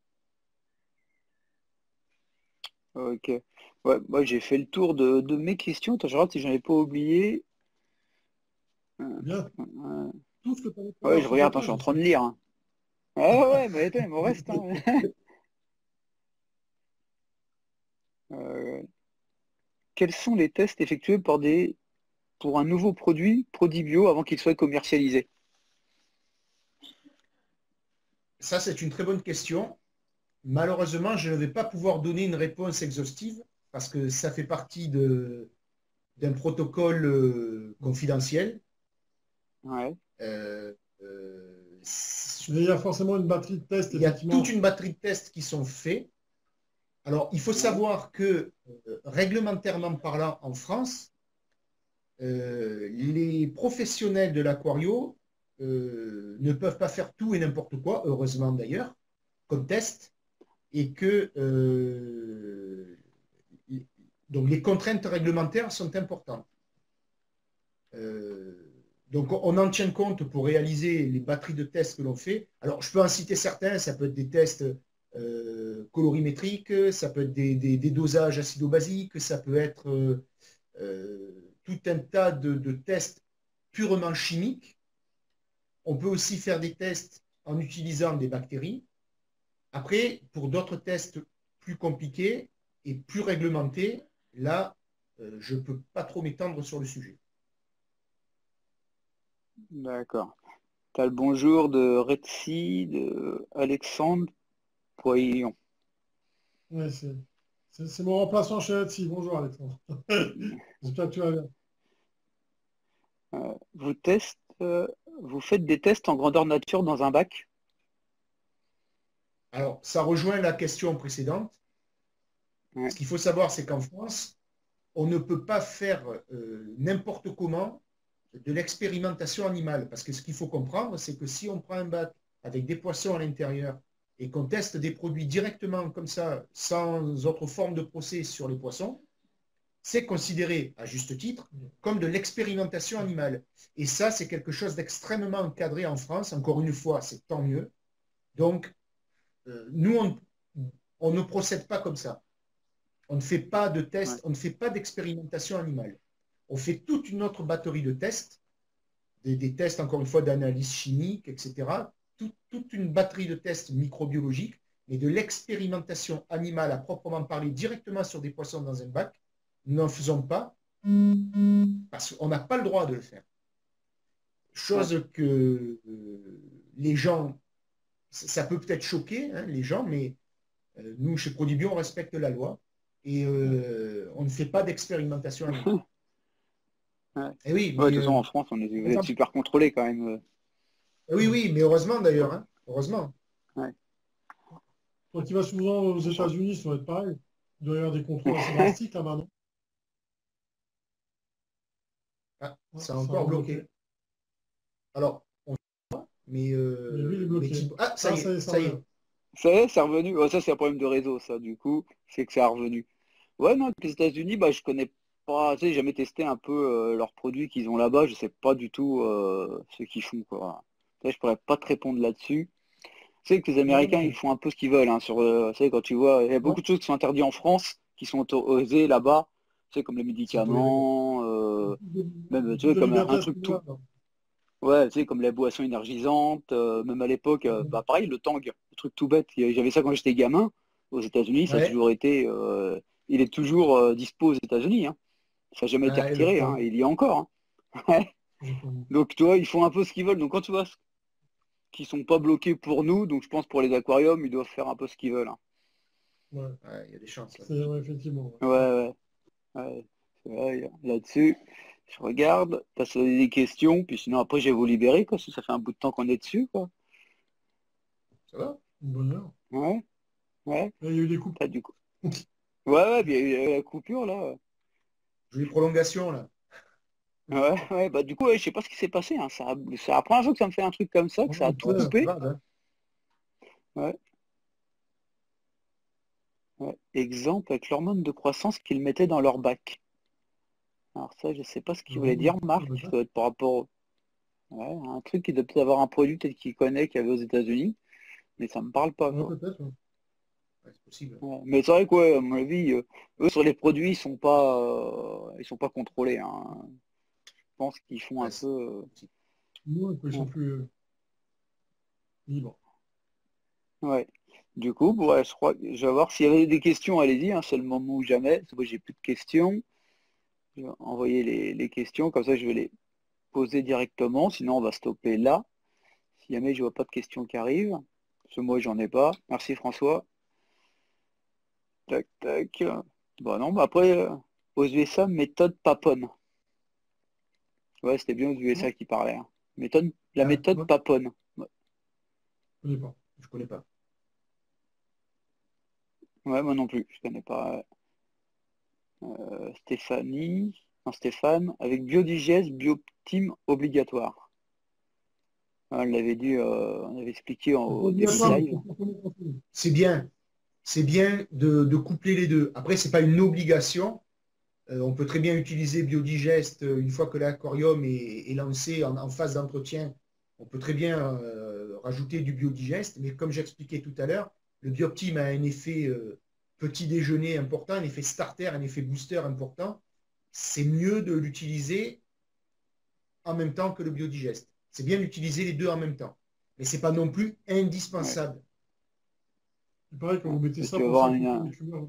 Ok. Ouais, moi, j'ai fait le tour de, de mes questions. Attends, je regarde si j'en ai pas oublié. Euh, C'est bien. euh, Tout ce que tu avais Ouais, préparé je sur ta regarde, attends, je suis page, en train c'est de lire. Hein. Ah ouais, mais attends, il m'en reste. Hein. Euh, quels sont les tests effectués pour des, pour un nouveau produit, Prodibio, avant qu'il soit commercialisé? ça c'est une très bonne question. Malheureusement, je ne vais pas pouvoir donner une réponse exhaustive parce que ça fait partie de, d'un protocole euh, confidentiel. Ouais. Euh, euh, Mais il y a forcément une batterie de test, il y a toute effectivement. une batterie de tests qui sont faits. Alors, il faut Ouais. savoir que, euh, réglementairement parlant, en France, euh, les professionnels de l'aquario euh, ne peuvent pas faire tout et n'importe quoi, heureusement d'ailleurs, comme test, et que euh, donc les contraintes réglementaires sont importantes. Euh, donc on en tient compte pour réaliser les batteries de tests que l'on fait. Alors je peux en citer certains, ça peut être des tests euh, colorimétriques, ça peut être des, des, des dosages acido-basiques, ça peut être euh, euh, tout un tas de, de tests purement chimiques. On peut aussi faire des tests en utilisant des bactéries. Après, pour d'autres tests plus compliqués et plus réglementés, là, euh, je ne peux pas trop m'étendre sur le sujet. D'accord. T'as le bonjour de Retsi, de Alexandre Poillon. Ouais, c'est c'est- c'est mon remplaçant chez Etsy. Bonjour, Alexandre. J'espère que tu vas bien. Euh, vous test, euh, vous faites des tests en grandeur nature dans un bac? Alors, ça rejoint la question précédente. Ouais. Ce qu'il faut savoir, c'est qu'en France, on ne peut pas faire euh, n'importe comment de l'expérimentation animale. Parce que ce qu'il faut comprendre, c'est que si on prend un bac avec des poissons à l'intérieur et qu'on teste des produits directement comme ça, sans autre forme de procès sur les poissons, c'est considéré, à juste titre, comme de l'expérimentation animale. Et ça, c'est quelque chose d'extrêmement encadré en France. Encore une fois, c'est tant mieux. Donc, euh, nous, on, on ne procède pas comme ça. On ne fait pas de Ouais. tests, on ne fait pas d'expérimentation animale. On fait toute une autre batterie de tests, des, des tests, encore une fois, d'analyse chimique, et cetera. Tout, toute une batterie de tests microbiologiques, mais de l'expérimentation animale à proprement parler directement sur des poissons dans un bac, nous n'en faisons pas parce qu'on n'a pas le droit de le faire. chose que euh, les gens, ça, ça peut peut-être choquer hein, les gens, mais euh, nous, chez Produit Bio, on respecte la loi et euh, on ne fait pas d'expérimentation animale. Ouais. Et oui, Ouais, de mais toute façon, euh, en France, on est, par vous êtes exemple, super contrôlé quand même. euh. oui, oui, mais heureusement d'ailleurs, hein, heureusement. Ouais. Toi qui vas souvent aux États-Unis, ça doit être pareil. Il doit y avoir des contrôles assez drastiques là-bas, non? Ah, Ouais, ça a ça a encore rebloqué. bloqué. Alors, on voit, mais, Mais lui, il est euh, mais bloqué. Thibaut- ah, ça Ah, y ça y est, est, ça ça y revient. est. Ça y est, c'est revenu. Ouais, ça, c'est un problème de réseau, ça, du coup, c'est que c'est revenu. Ouais, non, les États-Unis, bah, je connais pas, tu sais, j'ai jamais testé un peu euh, leurs produits qu'ils ont là-bas, je sais pas du tout euh, ce qu'ils font, quoi. Tu sais, je pourrais pas te répondre là-dessus. Tu sais que les Ouais, Américains, ils non. font un peu ce qu'ils veulent, hein, sur, euh, tu sais, quand tu vois, il y a Ouais, beaucoup de choses qui sont interdites en France, qui sont autorisées là-bas, tu sais, comme les c'est autorisé. médicaments, euh, Plus de, même, tu plus sais, de comme un, liberté un à ce truc tout, niveau-là. Non. ouais, tu sais, comme la boisson énergisante, euh, même à l'époque, euh, bah pareil, le Tang, le truc tout bête, j'avais ça quand j'étais gamin, aux États-Unis, ça a Ouais, toujours été, euh, il est toujours euh, dispo aux États-Unis, hein. Ça n'a jamais été ouais, le retiré, hein, temps. il y est encore, hein. J'ai connu. Donc, tu vois, ils font un peu ce qu'ils veulent. Donc, quand tu vois qu'ils sont pas bloqués pour nous, donc je pense pour les aquariums, ils doivent faire un peu ce qu'ils veulent, hein. Ouais, Ouais, il y a des chances. Ouais. c'est ouais, effectivement. Ouais, Ouais. ouais, ouais. C'est vrai, là-dessus, je regarde, t'as posé des questions, puis sinon après je vais vous libérer, quoi, si ça fait un bout de temps qu'on est dessus, quoi. Ça va? Une bonne heure. Ouais, ouais, Là, il y a eu des coupes. pas du coup. Ouais, ouais, puis il y a eu la coupure, là. Jolie prolongation, là. Ouais, ouais, bah du coup, ouais, je sais pas ce qui s'est passé, hein. Ça a- C'est la première fois que ça me fait un truc comme ça, que Ouais, ça a tu tout Ouais, sais, c'est coupé. grave, hein. Ouais, ouais. Exemple avec l'hormone de croissance qu'ils mettaient dans leur bac. Alors ça, je sais pas ce qu'il voulait vraiment, dire, ça Marc, va ça pas. doit être par rapport au- ouais, un truc qui doit peut-être avoir un produit peut-être qu'il connaît, qu'il y avait aux États-Unis, mais ça me parle pas, Ouais, quoi. peut-être. Ouais. Ouais, c'est possible. Ouais. Mais c'est vrai que, ouais, à mon avis, euh, eux, sur les produits, ils sont pas, euh, ils sont pas contrôlés, hein. Je pense qu'ils font un Ouais, peu, c'est euh, possible. Non, ils sont ouais. plus euh, libres. Ouais. Du coup, bon, ouais, je crois, que- je vais voir s'il y avait des questions, allez-y, hein, c'est le moment ou jamais. Parce que moi, j'ai plus de questions. Je vais envoyer les, les questions, comme ça, je vais les poser directement. Sinon, on va stopper là. Si jamais je vois pas de questions qui arrivent, parce que moi, j'en ai pas. Merci, François. Tac, tac. Bon, non, bah après, euh, aux U S A, méthode Papone. Ouais, c'était bien aux Non? U S A qui parlait, hein. Méthode, la Hein? méthode Ouais, Papone. Ouais, je connais pas. Je connais pas. ouais, moi non plus, je connais pas. Euh, Stéphanie, non, Stéphane, avec biodigeste, bioptime obligatoire. On l'avait dit, euh, on avait expliqué en- C'est pas au début du obligatoire, mais live. c'est pour qu'on ait compris. C'est bien. C'est bien de, de coupler les deux. Après, c'est pas une obligation. Euh, on peut très bien utiliser Biodigest euh, une fois que l'aquarium est, est lancé en, en phase d'entretien. On peut très bien euh, rajouter du Biodigest, mais comme j'expliquais tout à l'heure, le Bioptime a un effet euh, petit déjeuner important, un effet starter, un effet booster important. C'est mieux de l'utiliser en même temps que le Biodigest. C'est bien d'utiliser les deux en même temps, mais c'est pas non plus Ouais, indispensable. C'est pareil, quand ouais. vous mettez Et ça, tu vas pensez voir à couper une, les tumeurs.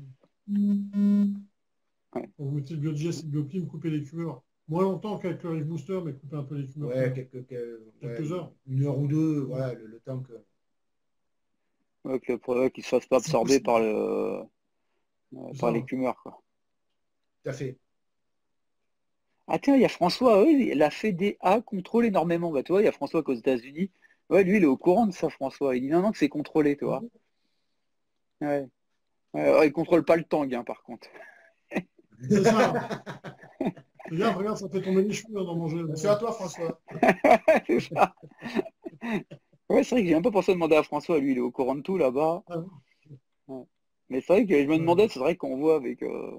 ouais, Quand vous mettez le Biodigest et le Bioplim, coupez les tumeurs. Moins longtemps qu'avec le Rive Booster, mais coupez un peu les tumeurs quand Ouais, même. quelques, que- ouais, Quelques heures. une heure ou deux, Ouais. voilà, le, le temps que. ouais, que le produit qui se fasse pas C'est absorber par possible, le, euh, C'est par ça. les Ouais. tumeurs, quoi. tout à fait. Ah tiens, il y a François, oui, la F D A contrôle énormément. Bah, tu vois, il y a François qu'aux États-Unis. Ouais, lui, il est au courant de ça, François. Il dit non, non, que c'est contrôlé, tu vois. Ouais. Ouais, ouais, il contrôle pas le Tang, hein, par contre. C'est ça. Fais gaffe, regarde, ça fait tomber les cheveux hein, dans manger. Merci à toi, François. C'est ça. Ouais, c'est vrai que j'ai même pas pensé à demander à François, lui, il est au courant de tout là-bas. Ah, ouais. Ouais. Mais c'est vrai que je me Ouais. demandais, c'est vrai qu'on voit avec euh,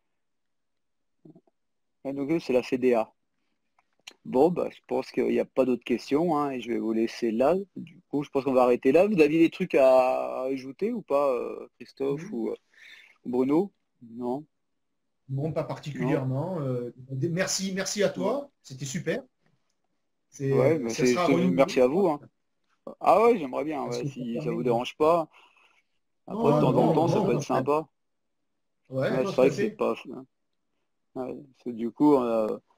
ouais, donc eux, c'est la F D A. Bon, bah, je pense qu'il n'y a pas d'autres questions, hein, et je vais vous laisser là. Du coup, je pense qu'on va arrêter là. Vous aviez des trucs à ajouter ou pas, euh, Christophe ou euh, Bruno? Non? Non, pas Non? particulièrement. Euh, merci, merci à Ouais, toi. C'était super. C'est, ouais, euh, bah, ça c'est, sera c'est- renouvelé, merci je à vous, pense, hein. Ah ouais, j'aimerais bien, parce ouais, que ça si ça permet vous de. dérange pas. Après, de Ah Non, temps en non, non, temps, ça non, peut au être non. contraire. sympa. Ouais, Ouais, Non, c'est tout vrai à que c'est fait. pas. Ouais, parce que du coup, euh,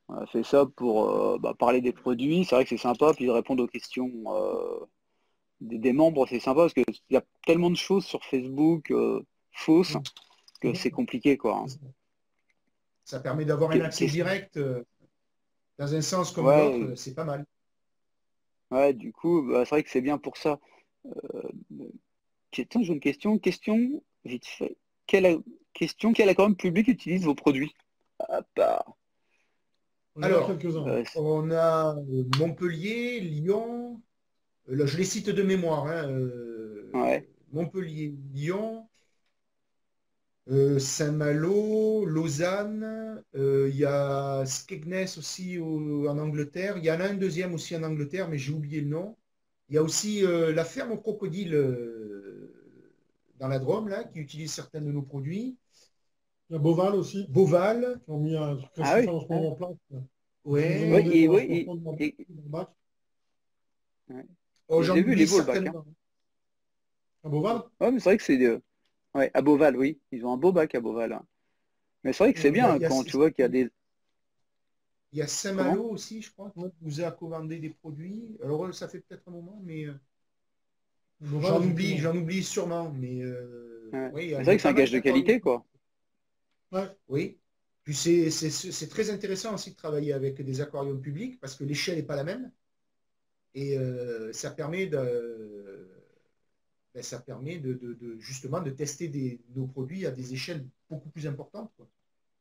On a fait ça pour euh, bah, parler des produits. C'est vrai que c'est sympa, puis de répondre aux questions euh, des, des membres, c'est sympa parce qu'il y a tellement de choses sur Facebook euh, fausses que c'est compliqué, quoi. Hein. Ça permet d'avoir un Que- accès qu'est-ce- direct euh, dans un sens comme Ouais, l'autre, c'est pas mal. ouais, du coup, bah, c'est vrai que c'est bien pour ça. Euh, Tiens, j'ai une question. Question, vite fait. Quelle a- question, quel accord public utilise vos produits? Ah bah, On en a Alors, quelques-uns. euh, on a euh, Montpellier, Lyon, euh, là je les cite de mémoire, hein, ouais. euh, Montpellier, Lyon, euh, Saint-Malo, Lausanne, euh, il y a Skegness aussi au- en Angleterre, il y en a un deuxième aussi en Angleterre, mais j'ai oublié le nom. Il y a aussi euh, la ferme aux crocodiles euh, dans la Drôme, là, qui utilise certains de nos produits. Il y a Boval aussi, Beauval, qui ont mis un truc Ah assez oui. fin en ce Ouais. moment en place. Donc, ils nous ont ouais. Oui, demandé et, pour un oui, financement de leur et, et- de leur bac. ouais. Oh, Et j'en j'ai vu les oublie beaux le bac. Hein. certainement. À Boval? Ouais, mais c'est vrai que c'est euh, ouais, à Beauval, oui. Ils ont un beau bac à Beauval. Hein. Mais c'est vrai que c'est Ouais, Il y a, bien il hein, y a- quand tu vois qu'il y a des. il y a Comment? Saint-Malo aussi, je crois, qui ouais. nous a commandé des produits. Alors, euh, ça fait peut-être un moment, mais euh, Boval, j'en oublie, effectivement. j'en oublie sûrement. Mais euh, Ouais. oui, il y C'est a, il y vrai a que c'est pas un mal gage de d'aquariums. qualité, quoi. Ouais, Oui. Puis c'est c'est- c'est très intéressant aussi de travailler avec des aquariums publics parce que l'échelle n'est pas la même. Et euh, ça permet de, ben, ça permet de, de- de- justement de tester des, nos produits à des échelles beaucoup plus importantes, quoi.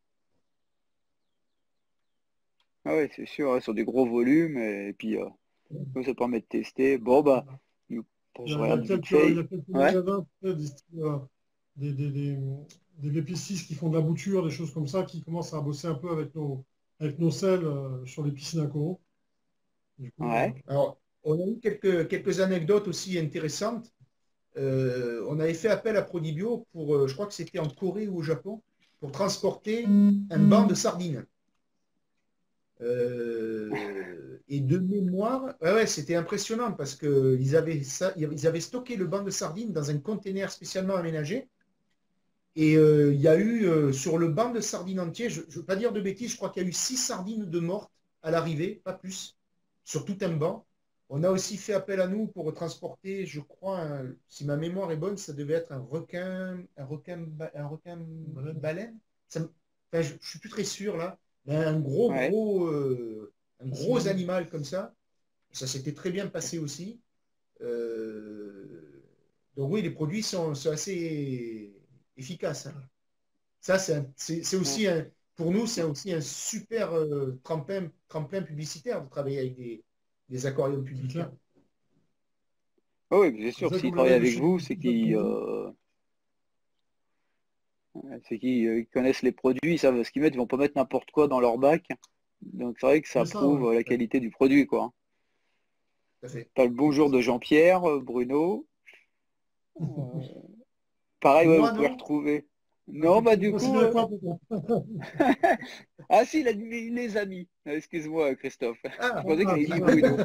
Ah ouais, c'est sûr, ouais, sur des gros volumes, et, puis euh, ça ça permet de tester. Bon bah, du- il y je a, il y a regarde vite quelques, il y fait. a quelques Ouais, magasins, tu sais, des, styles, euh, des, des, des, des V P six qui font de la bouture, des choses comme ça, qui commencent à bosser un peu avec nos, avec nos selles euh, sur les piscines à coraux. Du coup, euh, ouais, Alors, on a eu quelques, quelques anecdotes aussi intéressantes. Euh, on avait fait appel à Prodibio pour, euh, je crois que c'était en Corée ou au Japon, pour transporter un banc de sardines. Euh, et de mémoire, ouais, ouais, c'était impressionnant parce qu'ils avaient, ça, ils avaient stocké le banc de sardines dans un conteneur spécialement aménagé. Et euh, il y a eu euh, sur le banc de sardines entier, je ne veux pas dire de bêtises, je crois qu'il y a eu six sardines de mortes à l'arrivée, pas plus, sur tout un banc. On a aussi fait appel à nous pour transporter, je crois, un- si ma mémoire est bonne, ça devait être un requin, un requin, ba- un requin baleine. baleine. Ça me- enfin, je, ne suis plus très sûr là, mais un gros, ouais. gros, euh, un gros Spécimen. animal comme ça. Ça s'était très bien passé aussi. Euh, donc oui, les produits sont, sont assez efficaces, hein. Ça, c'est un- c'est- c'est Ouais. aussi un, pour nous, c'est aussi un super euh, tremplin, tremplin publicitaire de travailler avec des, des aquariums C'est publics, clair. hein. Ah oui, c'est C'est sûr, ça s'ils comme le travaillent live avec chez vous, c'est qu'ils nous. euh, c'est qu'ils euh, ils connaissent les produits, ils savent ce qu'ils mettent, ils vont pas mettre n'importe quoi dans leur bac. Donc c'est vrai que ça C'est ça, ouais. prouve euh, la qualité du produit, quoi. Tout à fait. T'as le bonjour de Jean-Pierre, euh, Bruno. Euh, pareil, ouais, vous Moi, pouvez non? retrouver. Ah, Non, tu bah ne du coup. considères euh, pas peut-être. Ah si, il a dit les amis. Euh, Excuse-moi, Christophe. Je Ah, pensais qu'il Ah, avait tu dit vois. Bruno.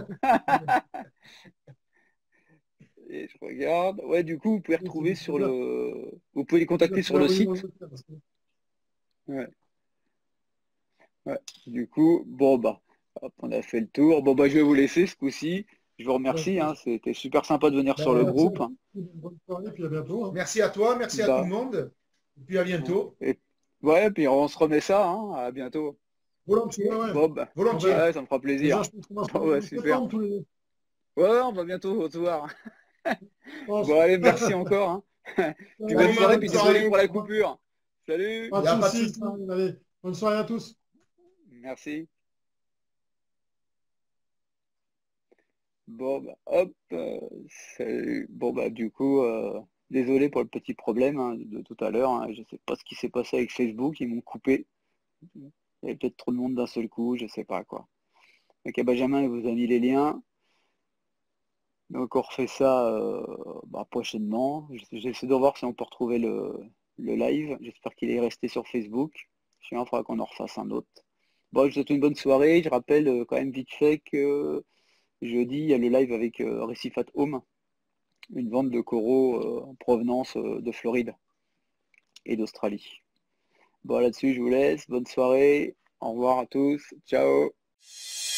Et je regarde. Ouais, du coup, vous pouvez C'est retrouver c'est sur bien. le. Vous pouvez les C'est bien contacter que tu sur l'as le envoyé dans site. le chat, parce que- Ouais, ouais. Du coup, bon bah, hop, on a fait le tour. Bon bah, je vais vous laisser ce coup-ci. Je vous Ouais, remercie, hein. c'est- C'était super sympa de venir sur le ben, Merci à groupe. tous. Bonne soirée, puis à bientôt, hein. merci à toi, merci à tout le Bah, monde. Et puis à ouais. bientôt. Et ouais, puis on se remet ça, hein. À bientôt. Volontiers, Ouais, ouais. Bon bah, Bon, ben, volontiers. ouais, ça me fera déjà, plaisir. je pense qu'on va se voir Ouais, en super. septembre tous les deux. Ouais, ouais, on va bientôt se voir. Je pense. Bon, allez, merci encore, hein. Puis bonne Salut, Allez, soirée, bonne puis merci. désolé soirée. pour la Au revoir. coupure. Salut, Pas Il de n'y a pas de soucis, souci. ça arrive. Allez, bonne soirée à tous. merci. Bon, bah, hop, euh, salut. Bon, bah, du coup, euh, désolé pour le petit problème hein, de tout à l'heure. Hein. Je sais pas ce qui s'est passé avec Facebook, ils m'ont coupé. Il y avait peut-être trop de monde d'un seul coup, je sais pas quoi. Ok, Benjamin vous a mis les liens. Donc on refait ça euh, bah, prochainement. J'essaie de voir si on peut retrouver le, le live. J'espère qu'il est resté sur Facebook. Sinon, il faudra qu'on en refasse un autre. Bon, je vous souhaite une bonne soirée. Je rappelle euh, quand même vite fait que jeudi, il y a le live avec euh, Recifat Home, une vente de coraux euh, en provenance euh, de Floride et d'Australie. Bon, là-dessus, je vous laisse. Bonne soirée. Au revoir à tous. Ciao.